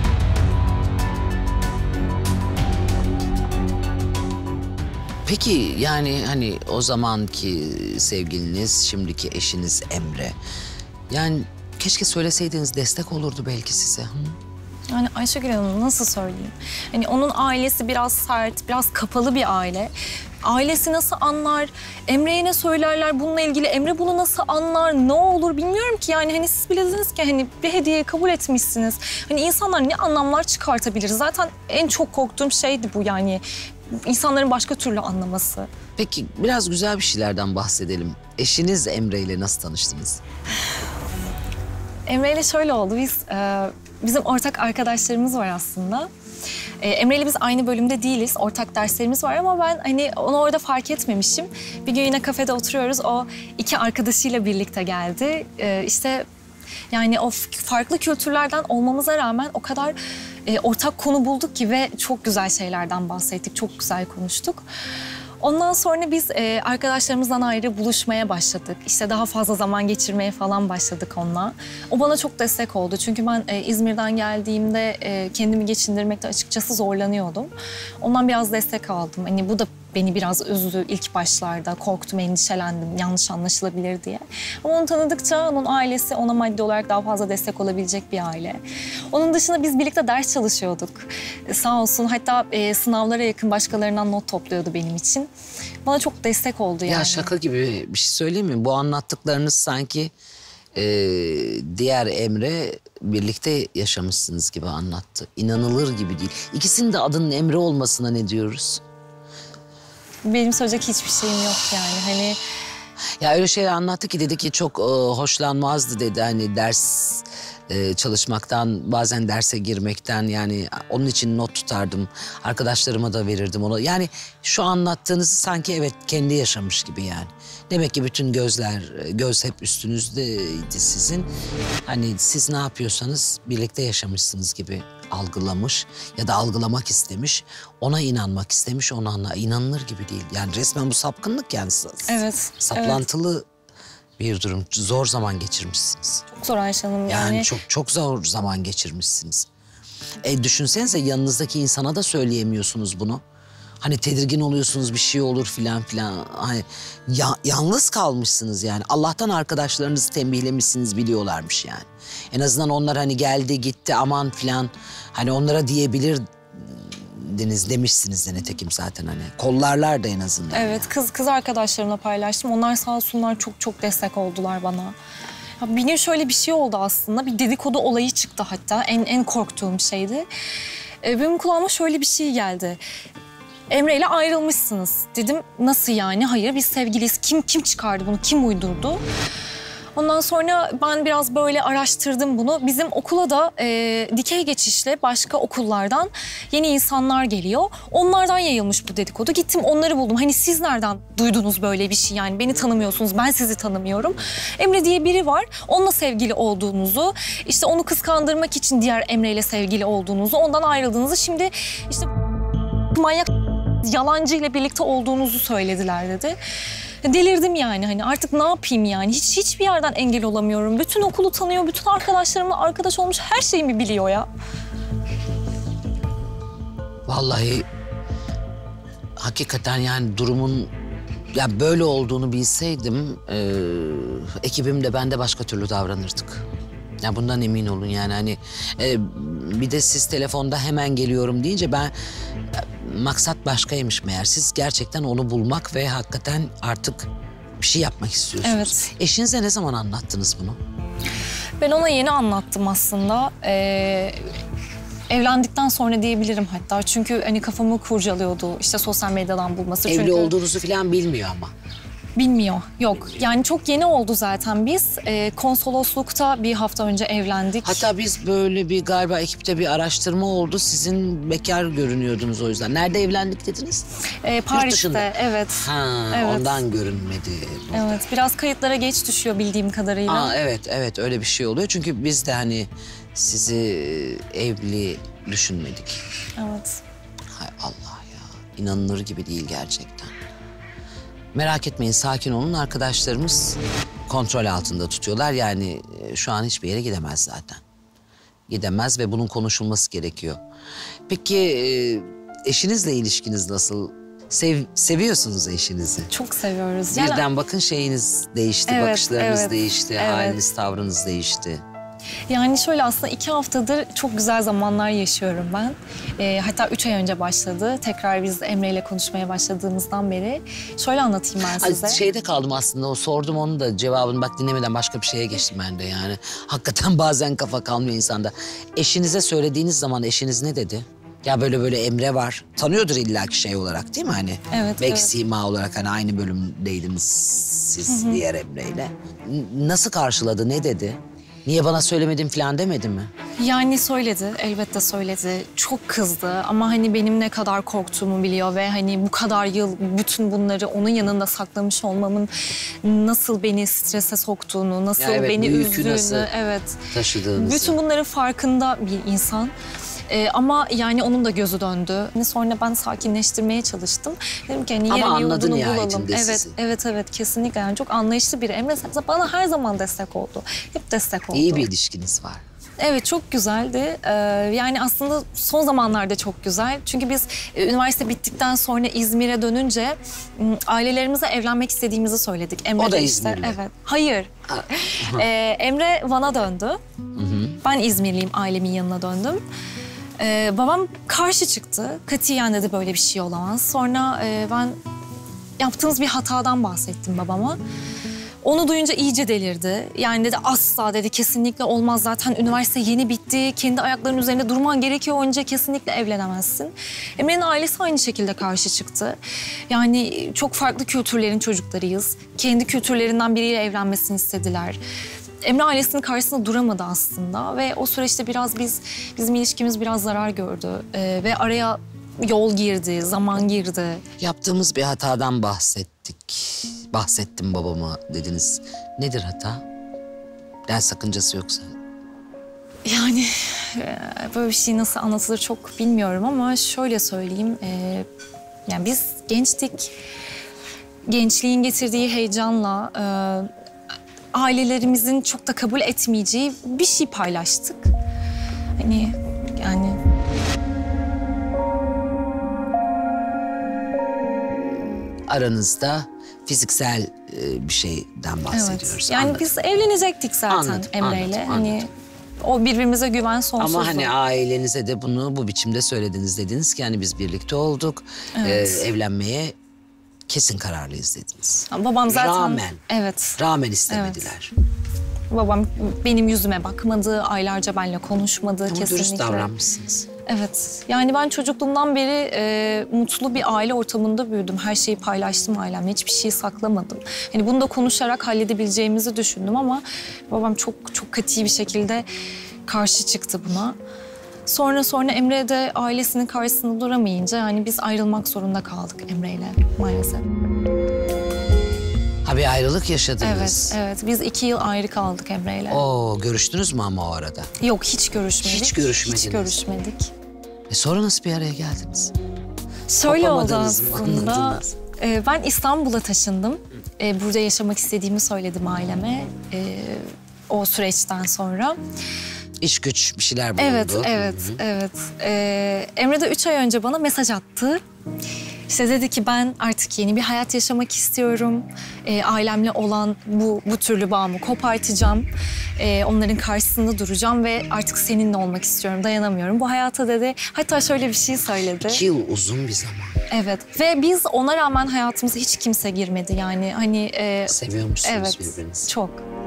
Peki yani hani o zamanki sevgiliniz, şimdiki eşiniz Emre. Yani keşke söyleseydiniz, destek olurdu belki size. Hı? Yani Ayşegül Hanım nasıl söyleyeyim? Hani onun ailesi biraz sert, biraz kapalı bir aile. Ailesi nasıl anlar? Emre'ye ne söylerler bununla ilgili? Emre bunu nasıl anlar? Ne olur bilmiyorum ki. Yani hani siz bile dediniz ki hani bir hediyeyi kabul etmişsiniz. Hani insanlar ne anlamlar çıkartabilir? Zaten en çok korktuğum şeydi bu yani. İnsanların başka türlü anlaması. Peki biraz güzel bir şeylerden bahsedelim. Eşiniz Emre ile nasıl tanıştınız? Emre ile şöyle oldu. Biz e, bizim ortak arkadaşlarımız var aslında. E, Emre ile biz aynı bölümde değiliz. Ortak derslerimiz var ama ben hani onu orada fark etmemişim. Bir gün yine kafede oturuyoruz. O iki arkadaşıyla birlikte geldi. E, işte yani o farklı kültürlerden olmamıza rağmen o kadar e, ortak konu bulduk ki ve çok güzel şeylerden bahsettik. Çok güzel konuştuk. Ondan sonra biz e, arkadaşlarımızdan ayrı buluşmaya başladık. İşte daha fazla zaman geçirmeye falan başladık onunla. O bana çok destek oldu. Çünkü ben e, İzmir'den geldiğimde e, kendimi geçindirmekte açıkçası zorlanıyordum. Ondan biraz destek aldım. Hani bu da beni biraz üzdü ilk başlarda. Korktum, endişelendim yanlış anlaşılabilir diye. Ama onu tanıdıkça onun ailesi ona maddi olarak daha fazla destek olabilecek bir aile. Onun dışında biz birlikte ders çalışıyorduk. E, sağ olsun, hatta e, sınavlara yakın başkalarından not topluyordu benim için. Bana çok destek oldu yani. Ya şaka gibi bir şey söyleyeyim mi? Bu anlattıklarınız sanki e, diğer Emre birlikte yaşamışsınız gibi anlattı. İnanılır gibi değil. İkisinin de adının Emre olmasına ne diyoruz? Benim söyleyecek hiçbir şeyim yok yani. Hani Ya öyle şeyler anlattı ki dedi ki çok e, hoşlanmazdı dedi. Hani ders e, çalışmaktan, bazen derse girmekten, yani onun için not tutardım. Arkadaşlarıma da verirdim onu. Yani şu anlattığınızı sanki evet kendi yaşamış gibi yani. Demek ki bütün gözler, göz hep üstünüzdeydi sizin. Hani siz ne yapıyorsanız birlikte yaşamışsınız gibi algılamış ya da algılamak istemiş. Ona inanmak istemiş, ona anla. İnanılır gibi değil. Yani resmen bu sapkınlık yani. evet. Saplantılı bir durum. Zor zaman geçirmişsiniz. Çok zor Ayşe Hanım Yani, yani. çok çok zor zaman geçirmişsiniz. E düşünsenize, yanınızdaki insana da söyleyemiyorsunuz bunu. Hani tedirgin oluyorsunuz, bir şey olur filan filan. Hani ya, yalnız kalmışsınız yani. Allah'tan arkadaşlarınızı tembihlemişsiniz, biliyorlarmış yani. En azından onlar hani geldi gitti aman filan. Hani onlara diyebilirdiniz, demişsiniz de nitekim zaten hani. Kollarlar da en azından. Evet, kız kız arkadaşlarımla paylaştım. Onlar sağ olsunlar çok çok destek oldular bana. Ya bir gün şöyle bir şey oldu aslında. Bir dedikodu olayı çıktı hatta. En en korktuğum şeydi. Ee, benim kulağıma şöyle bir şey geldi. Emre ile ayrılmışsınız. Dedim nasıl yani? Hayır, biz sevgiliyiz. Kim kim çıkardı bunu? Kim uydurdu? Ondan sonra ben biraz böyle araştırdım bunu. Bizim okula da e, dikey geçişle başka okullardan yeni insanlar geliyor. Onlardan yayılmış bu dedikodu. Gittim onları buldum. Hani siz nereden duydunuz böyle bir şey yani? Beni tanımıyorsunuz, ben sizi tanımıyorum. Emre diye biri var. Onunla sevgili olduğunuzu, işte onu kıskandırmak için diğer Emre ile sevgili olduğunuzu, ondan ayrıldığınızı, şimdi işte manyak yalancı ile birlikte olduğunuzu söylediler dedi. Delirdim yani, hani artık ne yapayım yani, hiç hiçbir yerden engel olamıyorum. Bütün okulu tanıyor, bütün arkadaşlarımla arkadaş olmuş, her şeyimi biliyor ya. Vallahi hakikaten yani durumun ya böyle olduğunu bilseydim e, ekibim de ben de başka türlü davranırdık. Ya bundan emin olun yani hani e, bir de siz telefonda hemen geliyorum deyince ben maksat başkaymış meğer. Siz gerçekten onu bulmak ve hakikaten artık bir şey yapmak istiyorsunuz. Evet. Eşinize ne zaman anlattınız bunu? Ben ona yeni anlattım aslında. Ee, evlendikten sonra diyebilirim hatta. Çünkü hani kafamı kurcalıyordu işte sosyal medyadan bulması. Evli Çünkü olduğunuzu falan bilmiyor ama. bilmiyor, yok. Yani çok yeni oldu zaten biz. Ee, konsoloslukta bir hafta önce evlendik. Hatta biz böyle bir galiba ekipte bir araştırma oldu. Sizin bekar görünüyordunuz o yüzden. Nerede evlendik dediniz? Ee, Yurt Paris'te, dışında. evet. Ha, Evet. ondan görünmedi. burada. Evet, biraz kayıtlara geç düşüyor bildiğim kadarıyla. Aa, evet, evet öyle bir şey oluyor. Çünkü biz de hani sizi evli düşünmedik. Evet. Hay Allah ya, inanılır gibi değil gerçekten. Merak etmeyin, sakin olun. Arkadaşlarımız kontrol altında tutuyorlar. Yani e, şu an hiçbir yere gidemez zaten. Gidemez ve bunun konuşulması gerekiyor. Peki e, eşinizle ilişkiniz nasıl? Sev, seviyorsunuz eşinizi. Çok seviyoruz. Yani Birden bakın şeyiniz değişti, Evet, bakışlarınız evet, değişti, evet. haliniz, tavrınız değişti. Yani şöyle, aslında iki haftadır çok güzel zamanlar yaşıyorum ben. Ee, hatta üç ay önce başladı. Tekrar biz Emre ile konuşmaya başladığımızdan beri. Şöyle anlatayım ben size. Ay, şeyde kaldım aslında, o sordum onu da cevabını bak dinlemeden başka bir şeye geçtim ben de yani. Hakikaten bazen kafa kalmıyor insanda. Eşinize söylediğiniz zaman eşiniz ne dedi? Ya böyle böyle Emre var. Tanıyordur illaki şey olarak değil mi hani? Evet, Belki evet. sima olarak hani aynı bölümdeydiniz siz diğer Emre'yle. N- Nasıl karşıladı, ne dedi? Niye bana söylemedin falan demedi mi? Yani söyledi, elbette söyledi. Çok kızdı ama hani benim ne kadar korktuğumu biliyor ve hani bu kadar yıl bütün bunları onun yanında saklamış olmamın nasıl beni strese soktuğunu, nasıl Ya evet, beni bu yükü üzdüğünü, nasıl evet. taşıdığınızı. Bütün bunların farkında bir insan. Ee, ama yani onun da gözü döndü. Sonra ben sakinleştirmeye çalıştım. Dedim ki hani Ama yerini anladı yurdunu nihayetinde bulalım. Evet, sizi. evet, evet, kesinlikle. Yani çok anlayışlı biri. Emre bana her zaman destek oldu. Hep destek oldu. İyi bir ilişkiniz var. Evet, çok güzeldi. Ee, yani aslında son zamanlarda çok güzel. Çünkü biz e, üniversite bittikten sonra İzmir'e dönünce m, ailelerimize evlenmek istediğimizi söyledik. Emre O da de İzmirli. Evet. Hayır. Ee, Emre Van'a döndü. Ben İzmirliyim, ailemin yanına döndüm. Ee, babam karşı çıktı. Katiyen dedi böyle bir şey olamaz. Sonra e, ben yaptığımız bir hatadan bahsettim babama. Onu duyunca iyice delirdi. Yani dedi asla dedi, kesinlikle olmaz. Zaten üniversite yeni bitti. Kendi ayaklarının üzerinde durman gerekiyor. Önce kesinlikle evlenemezsin. Emre'nin ailesi aynı şekilde karşı çıktı. Yani çok farklı kültürlerin çocuklarıyız. Kendi kültürlerinden biriyle evlenmesini istediler. Emre ailesinin karşısında duramadı aslında. Ve o süreçte biraz biz, bizim ilişkimiz biraz zarar gördü. Ee, ve araya yol girdi, zaman girdi. Yaptığımız bir hatadan bahsettik. Bahsettim babama dediniz. Nedir hata? Yani sakıncası yoksa. Yani e, böyle bir şey nasıl anlatılır çok bilmiyorum ama şöyle söyleyeyim. E, yani biz gençtik. Gençliğin getirdiği heyecanla e, ailelerimizin çok da kabul etmeyeceği bir şey paylaştık. Hani yani... Aranızda fiziksel e, bir şeyden bahsediyoruz. Evet. Yani Anladım. biz evlenecektik zaten Anladım, Emre'yle. anladım, Hani anladım. o birbirimize güven sonsuzdu. Ama hani ailenize de bunu bu biçimde söylediniz, dediniz ki hani biz birlikte olduk. Evet. e, evlenmeye kesin kararlıyız dediniz. Babam zaten... Rağmen. Evet. Rağmen istemediler. Babam benim yüzüme bakmadı, aylarca benimle konuşmadı Ama kesinlikle. dürüst davranmışsınız. Evet. Yani ben çocukluğumdan beri e, mutlu bir aile ortamında büyüdüm. Her şeyi paylaştım ailemle. Hiçbir şeyi saklamadım. Hani bunu da konuşarak halledebileceğimizi düşündüm ama babam çok çok katı bir şekilde karşı çıktı buna. Sonra sonra Emre de ailesinin karşısında duramayınca yani biz ayrılmak zorunda kaldık Emre'yle maalesef. Ha, bir ayrılık yaşadınız. Evet, evet. Biz iki yıl ayrı kaldık Emre'yle. Oo, görüştünüz mü ama o arada? Yok, hiç görüşmedik. Hiç görüşmediniz. Hiç görüşmedik. E sonra nasıl bir araya geldiniz? Şöyle oldu Kopamadınız mı, aslında. anladınız? Ee, ben İstanbul'a taşındım. Ee, burada yaşamak istediğimi söyledim aileme. Ee, o süreçten sonra. İş güç bir şeyler bulundu. Evet, evet, Hı hı. evet. Ee, Emre de üç ay önce bana mesaj attı. İşte dedi ki ben artık yeni bir hayat yaşamak istiyorum. Ee, ailemle olan bu bu türlü bağımı kopartacağım. Ee, onların karşısında duracağım ve artık seninle olmak istiyorum. Dayanamıyorum bu hayata dedi. Hatta şöyle bir şey söyledi. İki yıl uzun bir zaman. Evet ve biz ona rağmen hayatımıza hiç kimse girmedi yani hani... E, Seviyor musunuz evet, birbirinizi? çok.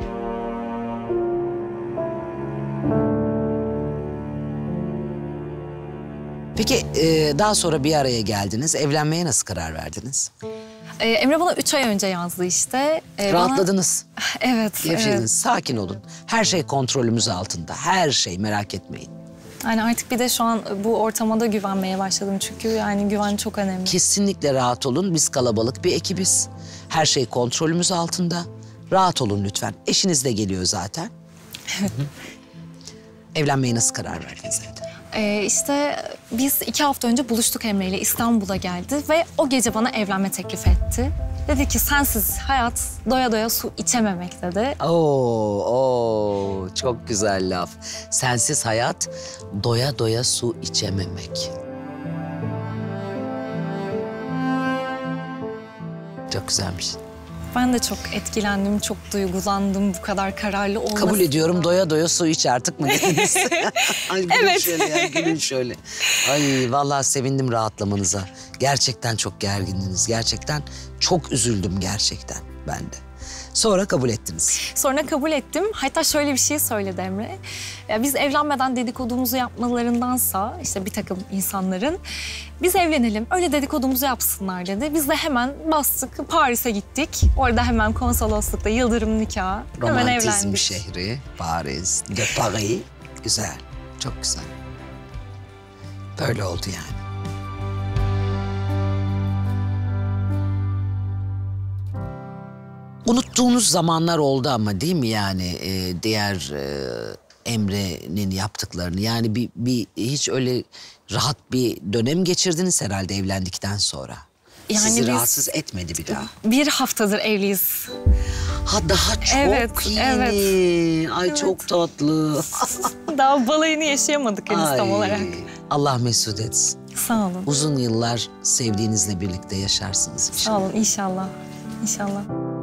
Peki e, daha sonra bir araya geldiniz. Evlenmeye nasıl karar verdiniz? E, Emre bana üç ay önce yazdı işte. E, Rahatladınız. Bana... Evet, Gevşediniz. evet. Sakin olun. Her şey kontrolümüz altında. Her şey, merak etmeyin. Yani artık bir de şu an bu ortama da güvenmeye başladım çünkü yani güven çok önemli. Kesinlikle rahat olun. Biz kalabalık bir ekibiz. Her şey kontrolümüz altında. Rahat olun lütfen. Eşiniz de geliyor zaten. Hı hı. Evlenmeye nasıl karar verdiniz evde? Ee, işte biz iki hafta önce buluştuk Emre ile, İstanbul'a geldi ve o gece bana evlenme teklif etti. Dedi ki sensiz hayat doya doya su içememek dedi. Oo, oo, çok güzel laf. Sensiz hayat doya doya su içememek. Çok güzelmiş. Ben de çok etkilendim, çok duygulandım bu kadar kararlı olması. Kabul ediyorum, doya doya su iç artık mı dediniz? Ay, gülün Evet. şöyle ya, gülün şöyle. Ay vallahi sevindim rahatlamanıza. Gerçekten çok gergindiniz. Gerçekten çok üzüldüm gerçekten ben de. Sonra kabul ettiniz. Sonra kabul ettim. Hatta şöyle bir şey söyledi Emre. Ya biz evlenmeden dedikodumuzu yapmalarındansa işte bir takım insanların biz evlenelim, öyle dedikodumuzu yapsınlar dedi. Biz de hemen bastık, Paris'e gittik. Orada hemen konsoloslukta yıldırım nikahı. Hemen Romantizm evlendik. şehri, Paris, de Paris. Güzel, çok güzel. Böyle oldu yani. Unuttuğunuz zamanlar oldu ama değil mi yani e, diğer e, Emre'nin yaptıklarını? Yani bir, bir hiç öyle rahat bir dönem geçirdiniz herhalde evlendikten sonra. Yani Sizi biz- rahatsız etmedi bir daha. Bir haftadır evliyiz. Ha daha çok Evet, yeni. evet. Ay Evet. çok tatlı. Daha balayını yaşayamadık henüz tam Ay, olarak. Allah mesut etsin. Sağ olun. Uzun yıllar sevdiğinizle birlikte yaşarsınız inşallah. Sağ olun inşallah. İnşallah.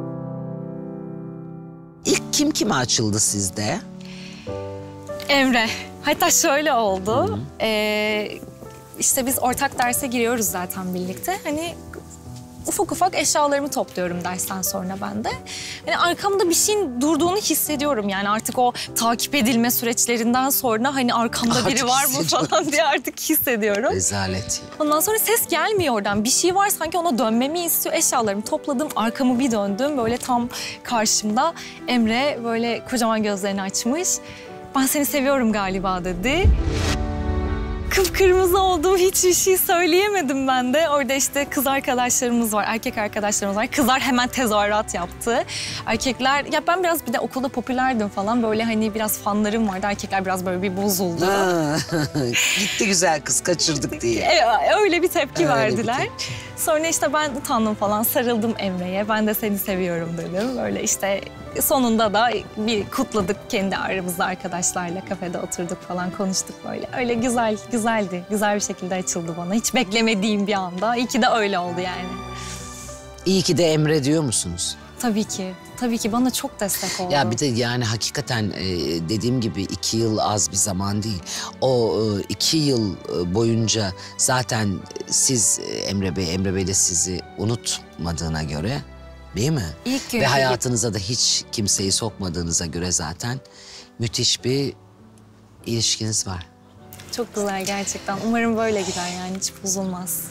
İlk kim kime açıldı sizde? Emre. Hatta şöyle oldu. Ee, işte biz ortak derse giriyoruz zaten birlikte. Hani ufak ufak eşyalarımı topluyorum dersten sonra ben de. Hani arkamda bir şeyin durduğunu hissediyorum yani artık o takip edilme süreçlerinden sonra hani arkamda Artık biri var mı hissediyorum. falan diye artık hissediyorum. Rezalet. Ondan sonra ses gelmiyor oradan. Bir şey var sanki ona dönmemi istiyor. Eşyalarımı topladım, arkamı bir döndüm. Böyle tam karşımda Emre böyle kocaman gözlerini açmış. Ben seni seviyorum galiba dedi. Kıpkırmızı oldum, hiçbir şey söyleyemedim ben de. Orada işte kız arkadaşlarımız var, erkek arkadaşlarımız var. Kızlar hemen tezahürat yaptı. Erkekler, ya ben biraz bir de okulda popülerdim falan. Böyle hani biraz fanlarım vardı. Erkekler biraz böyle bir bozuldu. Ha, gitti güzel kız kaçırdık diye. E, öyle bir tepki Öyle bir verdiler. tepki. Sonra işte ben utandım falan, sarıldım Emre'ye. Ben de seni seviyorum dedim. Böyle işte sonunda da bir kutladık kendi aramızda arkadaşlarla. Kafede oturduk falan, konuştuk böyle. Öyle güzel, güzeldi. Güzel bir şekilde açıldı bana. Hiç beklemediğim bir anda. İyi ki de öyle oldu yani. İyi ki de Emre diyor musunuz? Tabii ki. Tabii ki bana çok destek oldu. Ya bir de yani hakikaten e, dediğim gibi iki yıl az bir zaman değil. O e, iki yıl e, boyunca zaten siz e, Emre Bey, Emre Bey de sizi unutmadığına göre değil mi? İlk gün Ve hayatınıza da hiç kimseyi sokmadığınıza göre zaten müthiş bir ilişkiniz var. çok güzel gerçekten. Umarım böyle gider yani, hiç bozulmaz.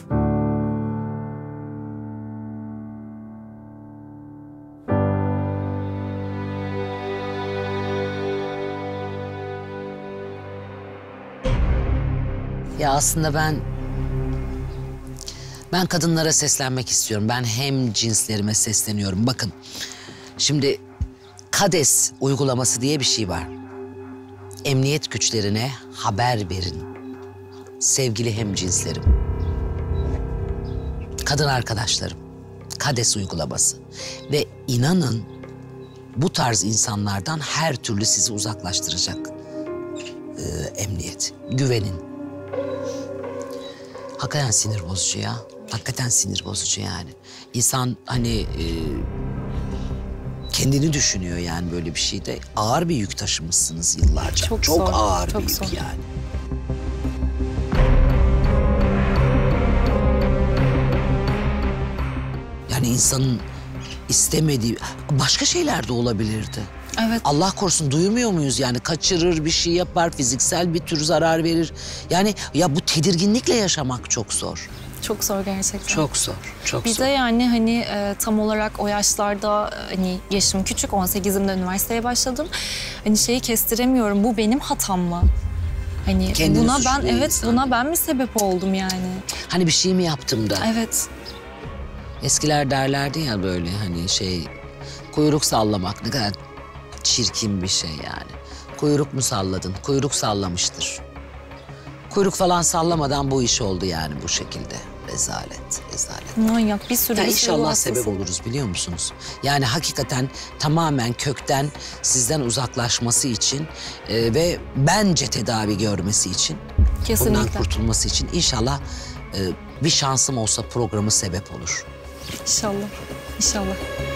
Ya aslında ben ben kadınlara seslenmek istiyorum. Ben hem cinslerime sesleniyorum. Bakın şimdi KADES uygulaması diye bir şey var. Emniyet güçlerine haber verin. Sevgili hemcinslerim. Kadın arkadaşlarım. KADES uygulaması. Ve inanın bu tarz insanlardan her türlü sizi uzaklaştıracak ee, emniyet. Güvenin. Hakikaten sinir bozucu ya. Hakikaten sinir bozucu yani. İnsan hani e, kendini düşünüyor yani böyle bir şeyde. Ağır bir yük taşımışsınız yıllarca. Çok zor, ağır çok bir yük zor. yani. Yani insanın istemediği başka şeyler de olabilirdi. Evet. Allah korusun, duymuyor muyuz yani? Kaçırır, bir şey yapar, fiziksel bir tür zarar verir. Yani ya bu tedirginlikle yaşamak çok zor. Çok zor gerçekten. Çok zor, çok Bir zor. de yani hani e, tam olarak o yaşlarda e, hani yaşım küçük, on sekizimde üniversiteye başladım. Hani şeyi kestiremiyorum, bu benim hatam mı? Hani Kendini buna ben suçluyor evet insan. buna ben mi sebep oldum yani? Hani bir şey mi yaptım da? Evet. Eskiler derlerdi ya böyle hani şey, kuyruk sallamak ne kadar çirkin bir şey yani. Kuyruk mu salladın? Kuyruk sallamıştır. Kuyruk falan sallamadan bu iş oldu yani bu şekilde. Rezalet, rezalet. Manyak bir sürü Ya bir sürü inşallah hastası. sebep oluruz biliyor musunuz? Yani hakikaten tamamen kökten sizden uzaklaşması için e, ve bence tedavi görmesi için, bundan Kesinlikle. kurtulması için inşallah e, bir şansım olsa programı sebep olur. İnşallah. İnşallah.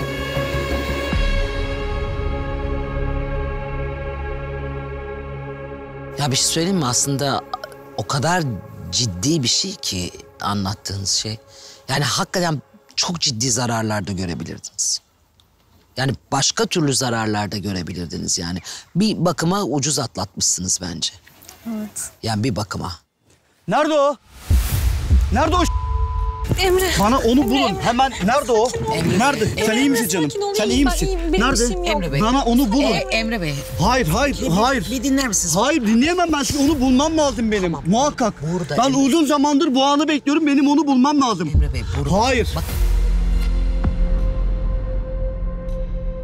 Ya bir şey söyleyeyim mi? Aslında o kadar ciddi bir şey ki anlattığınız şey. Yani hakikaten çok ciddi zararlar da görebilirdiniz. Yani başka türlü zararlar da görebilirdiniz yani. Bir bakıma ucuz atlatmışsınız bence. Evet. Yani bir bakıma. Nerede o? Nerede o? Emre. Bana onu bulun. Emre. Hemen. Nerede o? Emre. Nerede? Sen iyi misin canım? sakin ol, Sen iyiyim iyi ben, misin? iyiyim. Benim Nerede? işim yok. Emre Bey. Bana onu bulun. Ee, Emre Bey. Hayır, hayır, hayır. Bir dinler misiniz? Hayır, dinleyemem ben şimdi. Onu bulmam lazım benim. Tamam. Muhakkak. Burada ben Emre. uzun zamandır bu anı bekliyorum. Benim onu bulmam lazım. Emre Bey burada. Hayır. Bak.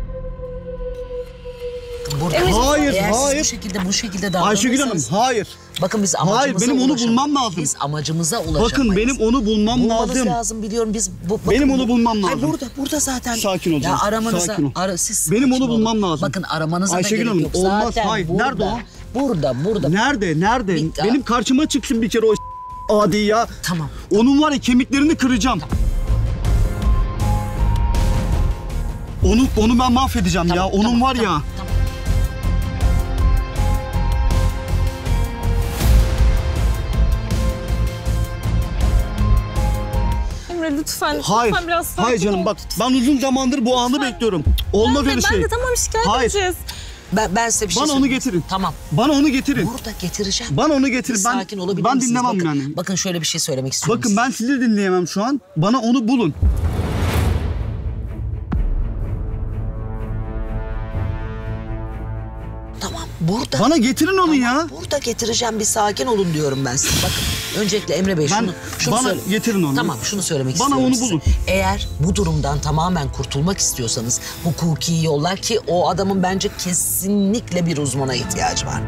Burada. Hayır, Eğer siz hayır. bu şekilde bu şekilde davranırsanız... Ayşegül Hanım, hayır. Bakın biz amacımıza Hayır, benim onu ulaşalım. bulmam lazım. Biz amacımıza ulaşamayız. Bakın benim onu bulmam Bulmamız lazım. lazım biliyorum biz. Bu, bakın, Benim onu bulmam Hayır, lazım. burada, burada zaten. Sakin ol Ya canım, aramanıza, sakin ol. Ara, siz Benim sakin onu olun. bulmam lazım. Bakın aramanıza Ayşegül da gerek Hanım, yok. olmaz, Zaten hayır. burada, Nerede o? Burada, burada. Nerede, nerede? Bir- Benim karşıma çıksın bir kere o adi ya. Tamam. Onun var ya kemiklerini kıracağım. Onu onu ben mahvedeceğim ya. Onun tamam, var ya. tamam, tamam. Emre lütfen, Hayır. lütfen biraz sakin Hayır canım ol. bak ben uzun zamandır bu anı bekliyorum. Olmaz Ben de, öyle şey. ben de tamam şikayet Hayır. edeceğiz. Ben, ben size bir şey Bana onu söyleyeyim. getirin. Tamam. Bana onu getirin. Burada getireceğim. Bana onu getirin. Bir Ben sakin olabilir ben misiniz? dinlemem bakın, yani. Bakın şöyle bir şey söylemek istiyorum. Bakın ben sizi dinleyemem şu an. Bana onu bulun. Tamam burada. Bana getirin onu ya. Burada getireceğim, bir sakin olun diyorum ben size. Bakın öncelikle Emre Bey Ben- şunu, şunu bana söyle- getirin onu. Tamam şunu söylemek Bana istiyorum onu size. bulun. Eğer bu durumdan tamamen kurtulmak istiyorsanız hukuki yollar, ki o adamın bence kesinlikle bir uzmana ihtiyacı var.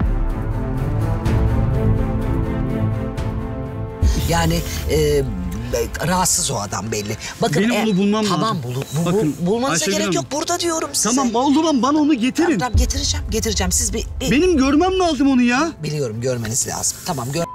Yani e, rahatsız o adam belli. Bakın Benim eğer- onu bulmam tamam, lazım. Bulu, bu, Bakın, bu- bulmanıza Ayşegül gerek Hanım. yok. Burada diyorum size. Tamam o zaman bana onu getirin. Tamam, getireceğim, getireceğim. Siz bir, bir- Benim görmem lazım onu ya. biliyorum görmeniz lazım. Tamam gör.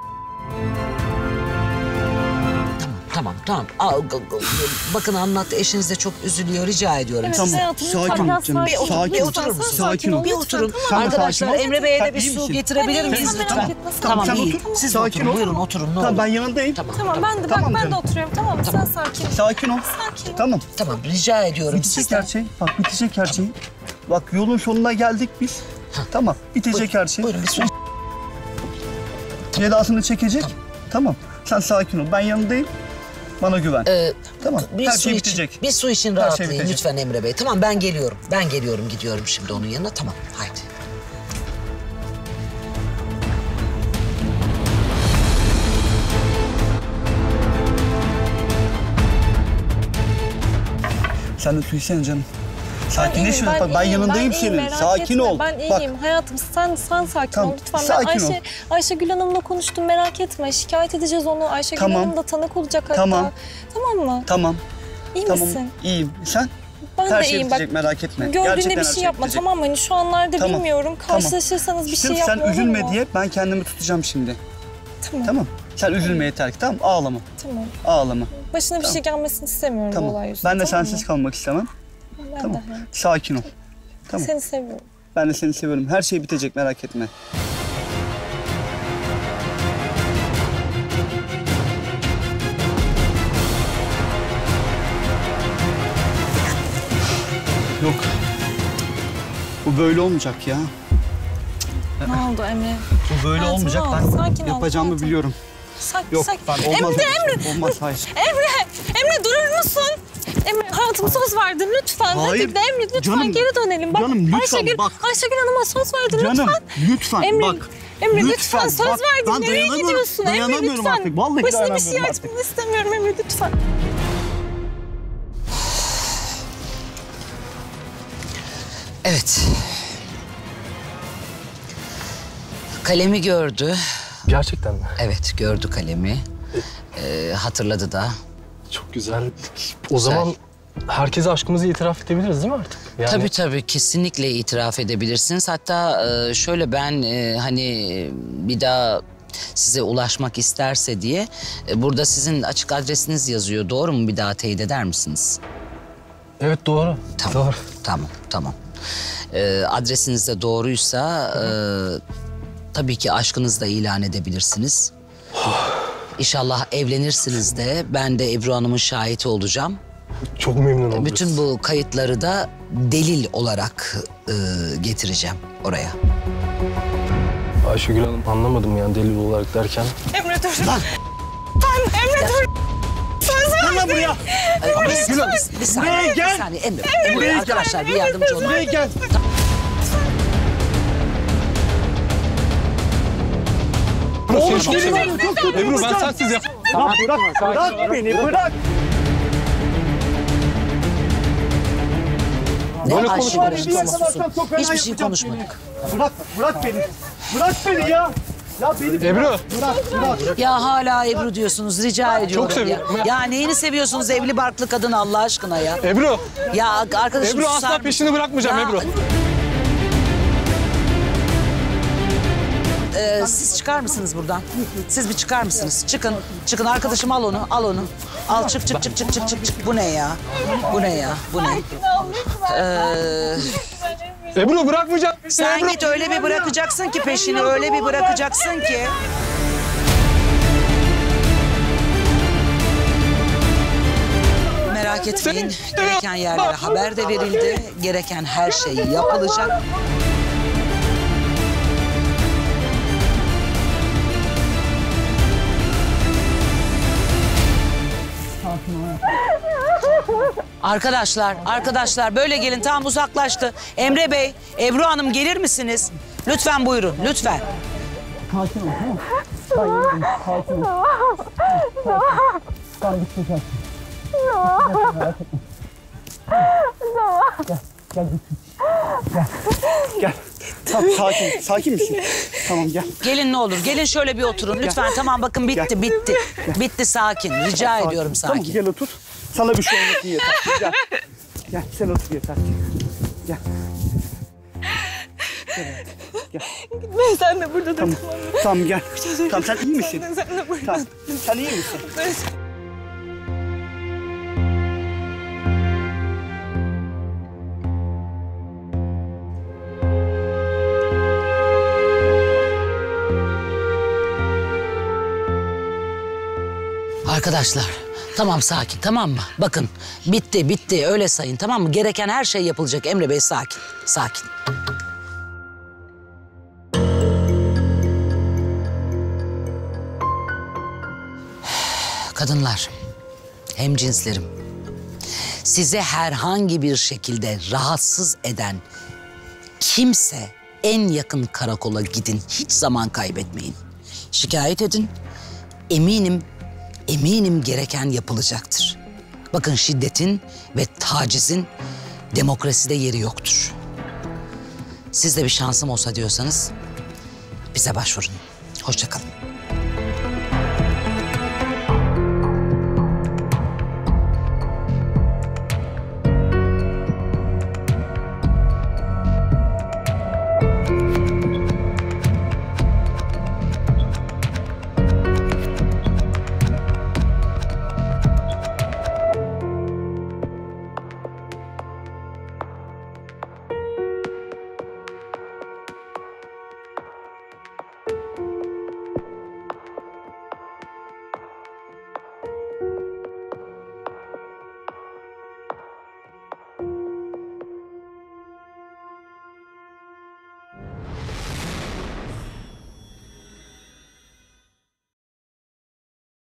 Tamam, tamam, tamam. Aa, g- g- bakın anlat, eşiniz de çok üzülüyor, rica ediyorum. Evet Tamam, hayatım lütfen sakin ol biraz canım, sakin ol. sakin Bir ol. oturur musun? Sakin ol. Bir lütfen, oturun. tamam. Arkadaşlar sakin ol. Emre Bey'e Sen de bir iyi su misin? getirebilir Ben miyiz iyiyim, lütfen? merak etme, Tamam, sen iyi. otur. Siz de Sakin oturun, ol. buyurun oturun ne Tamam olur. ben yanındayım. Tamam, Tamam ben de Tamam bak ben de canım. oturuyorum tamam mı? Sen sakin ol. Sakin ol. Sakin ol. Tamam. Tamam, rica ediyorum Bitecek sizden. her şey. Bak bitecek her şey. Bak yolun sonuna geldik biz. Tamam. Bitecek her şey. Buyurun bir su. Cezasını çekecek. Tamam. Sen sakin ol. Ben yanındayım. Bana güven. Ee, Tamam. bir Her su şey için, bitecek. bir su için Her şey rahatlayın bitecek. lütfen Emre Bey. Tamam ben geliyorum. Ben geliyorum, gidiyorum şimdi onun yanına. Tamam, haydi. Sen de su içsene canım. Ben Sakinleş iyiyim, biraz. Bak ben iyiyim, yanındayım iyiyim, senin. merak Sakin etme. ol. Ben Bak iyiyim hayatım sen sen sakin Tamam, ol lütfen. sakin ben Ayşe, ol. Ayşegül Hanım'la konuştum merak etme. Şikayet edeceğiz onu. Ayşegül Tamam. Hanım da tanık olacak hatta. Tamam. Tamam mı? tamam. İyi Tamam. misin? İyiyim. Sen? Ben her de şey iyiyim bitecek bak. merak etme. Gördüğünde Gerçekten bir her şey yapma bitecek. tamam mı? Hani şu anlarda Tamam, bilmiyorum. tamam. Karşılaşırsanız bir Sırf şey yapma sen olur üzülme mu? diye ben kendimi tutacağım şimdi. Tamam. Tamam. Sen üzülme yeter ki. Tamam ağlama. Tamam. Ağlama. Başına bir şey gelmesini istemiyorum bu Tamam. olay yüzünden. Ben de tamam sensiz mı? kalmak istemem. Ben Tamam. de. Sakin ol. Tamam. Seni seviyorum. Ben de seni seviyorum. Her şey bitecek merak etme. Yok. Bu böyle olmayacak ya. Ne oldu Emre? Bu böyle Hayatım, olmayacak. ne oldu? Ben Sakin ol, yapacağımı hayatım. biliyorum. Sakin Yok sakin. ben olmaz. Emre, öyle Emre. şey. Olmaz hayır. Emre, Emre durur musun? Emre hayatım söz verdin lütfen. Hayır. Hadi de Emre lütfen Canım, geri dönelim. Bak, canım, lütfen Ayşegül, bak. Ayşegül Hanım'a söz verdin Canım lütfen. lütfen Emre, bak. Emre lütfen, söz bak, verdin. ben Nereye dayanamıyorum, gidiyorsun? Emre dayanamıyorum lütfen. artık, vallahi Başına bir şey dayanamıyorum artık. açmanı istemiyorum Emre lütfen. Evet. Kalemi gördü. Gerçekten mi? Evet, gördü kalemi. Ee, hatırladı da. Çok güzel. O zaman herkese aşkımızı itiraf edebiliriz değil mi artık? Yani Tabii tabii, kesinlikle itiraf edebilirsiniz. Hatta e, şöyle ben e, hani bir daha size ulaşmak isterse diye e, burada sizin açık adresiniz yazıyor. Doğru mu? Bir daha teyit eder misiniz? Evet doğru. Tamam. Doğru. Tamam, tamam. Ee, adresiniz de doğruysa e, tabii ki aşkınızı da ilan edebilirsiniz. İnşallah evlenirsiniz de ben de Ebru Hanım'ın şahidi olacağım. Çok memnun oluruz. Bütün bu kayıtları da delil olarak e, getireceğim oraya. Ayşegül Hanım anlamadım yani delil olarak derken. Emre dur. Lan. Lan Emre dur. Söz ver. Gel lan buraya. Ay, Gel lan. bir saniye, Buraya bir gel. saniye Emre. Buraya Emre gel. arkadaşlar bir yardımcı olun. Buraya gel. Oğlum çok beni seviyorum. var ya, çok kötü Ebru ben yapacağım. sensiz yap. Bırak, bırak, bırak beni, bırak. Ne Böyle Ayşegül konuşma, Hanım, bir yere susun. kadar çok fena Hiçbir şey yapacağım konuşmadık. seni. Bırak, bırak beni. Bırak beni ya. Ya beni Ebru. bırak, bırak. Ya hala Ebru diyorsunuz, rica ediyorum seviyorum. ya. Ya neyini seviyorsunuz evli barklı kadın Allah aşkına ya? Ebru. Ya arkadaşım Ebru susar asla mısın? peşini bırakmayacağım Ya, Ebru. Ee, siz çıkar mısınız buradan? Siz bir çıkar mısınız? Çıkın, çıkın arkadaşım al onu, al onu. Al çık çık çık çık çık çık çık. Bu ne ya? Bu ne ya? Bu ne? Ee, Ebru bırakmayacağım. sen Ebru. git öyle bir bırakacaksın ki peşini, öyle bir bırakacaksın ki. Merak etmeyin, gereken yerlere haber de verildi. Gereken her şey yapılacak. Arkadaşlar, arkadaşlar böyle gelin tam uzaklaştı. Emre Bey, Ebru Hanım gelir misiniz? Lütfen buyurun, lütfen. Sakin ol, tamam mı? Sakin ol. Tamam, git sakin. Gel, gel git. Gel, gel. Tamam, sakin, sakin misin? Tamam, gel. Gelin ne olur, gelin şöyle bir oturun lütfen. Tamam bakın bitti, Gel. bitti. Bitti sakin, rica Sakin. ediyorum Tamam, sakin. gel otur. Sana bir şey olmasın yeter. Gel. Gel, sen otur yeter. Gel. Gitme sen de burada dur. Tamam, tamam gel. Tamam, sen iyi misin? Sen de burada. Tamam, sen iyi misin? Arkadaşlar tamam sakin tamam mı? Bakın bitti bitti öyle sayın tamam mı? Gereken her şey yapılacak Emre Bey sakin sakin. Kadınlar, hemcinslerim, size herhangi bir şekilde rahatsız eden kimse en yakın karakola gidin. Hiç zaman kaybetmeyin. Şikayet edin. Eminim, eminim gereken yapılacaktır. Bakın şiddetin ve tacizin demokraside yeri yoktur. Siz de bir şansım olsa diyorsanız bize başvurun. Hoşça kalın.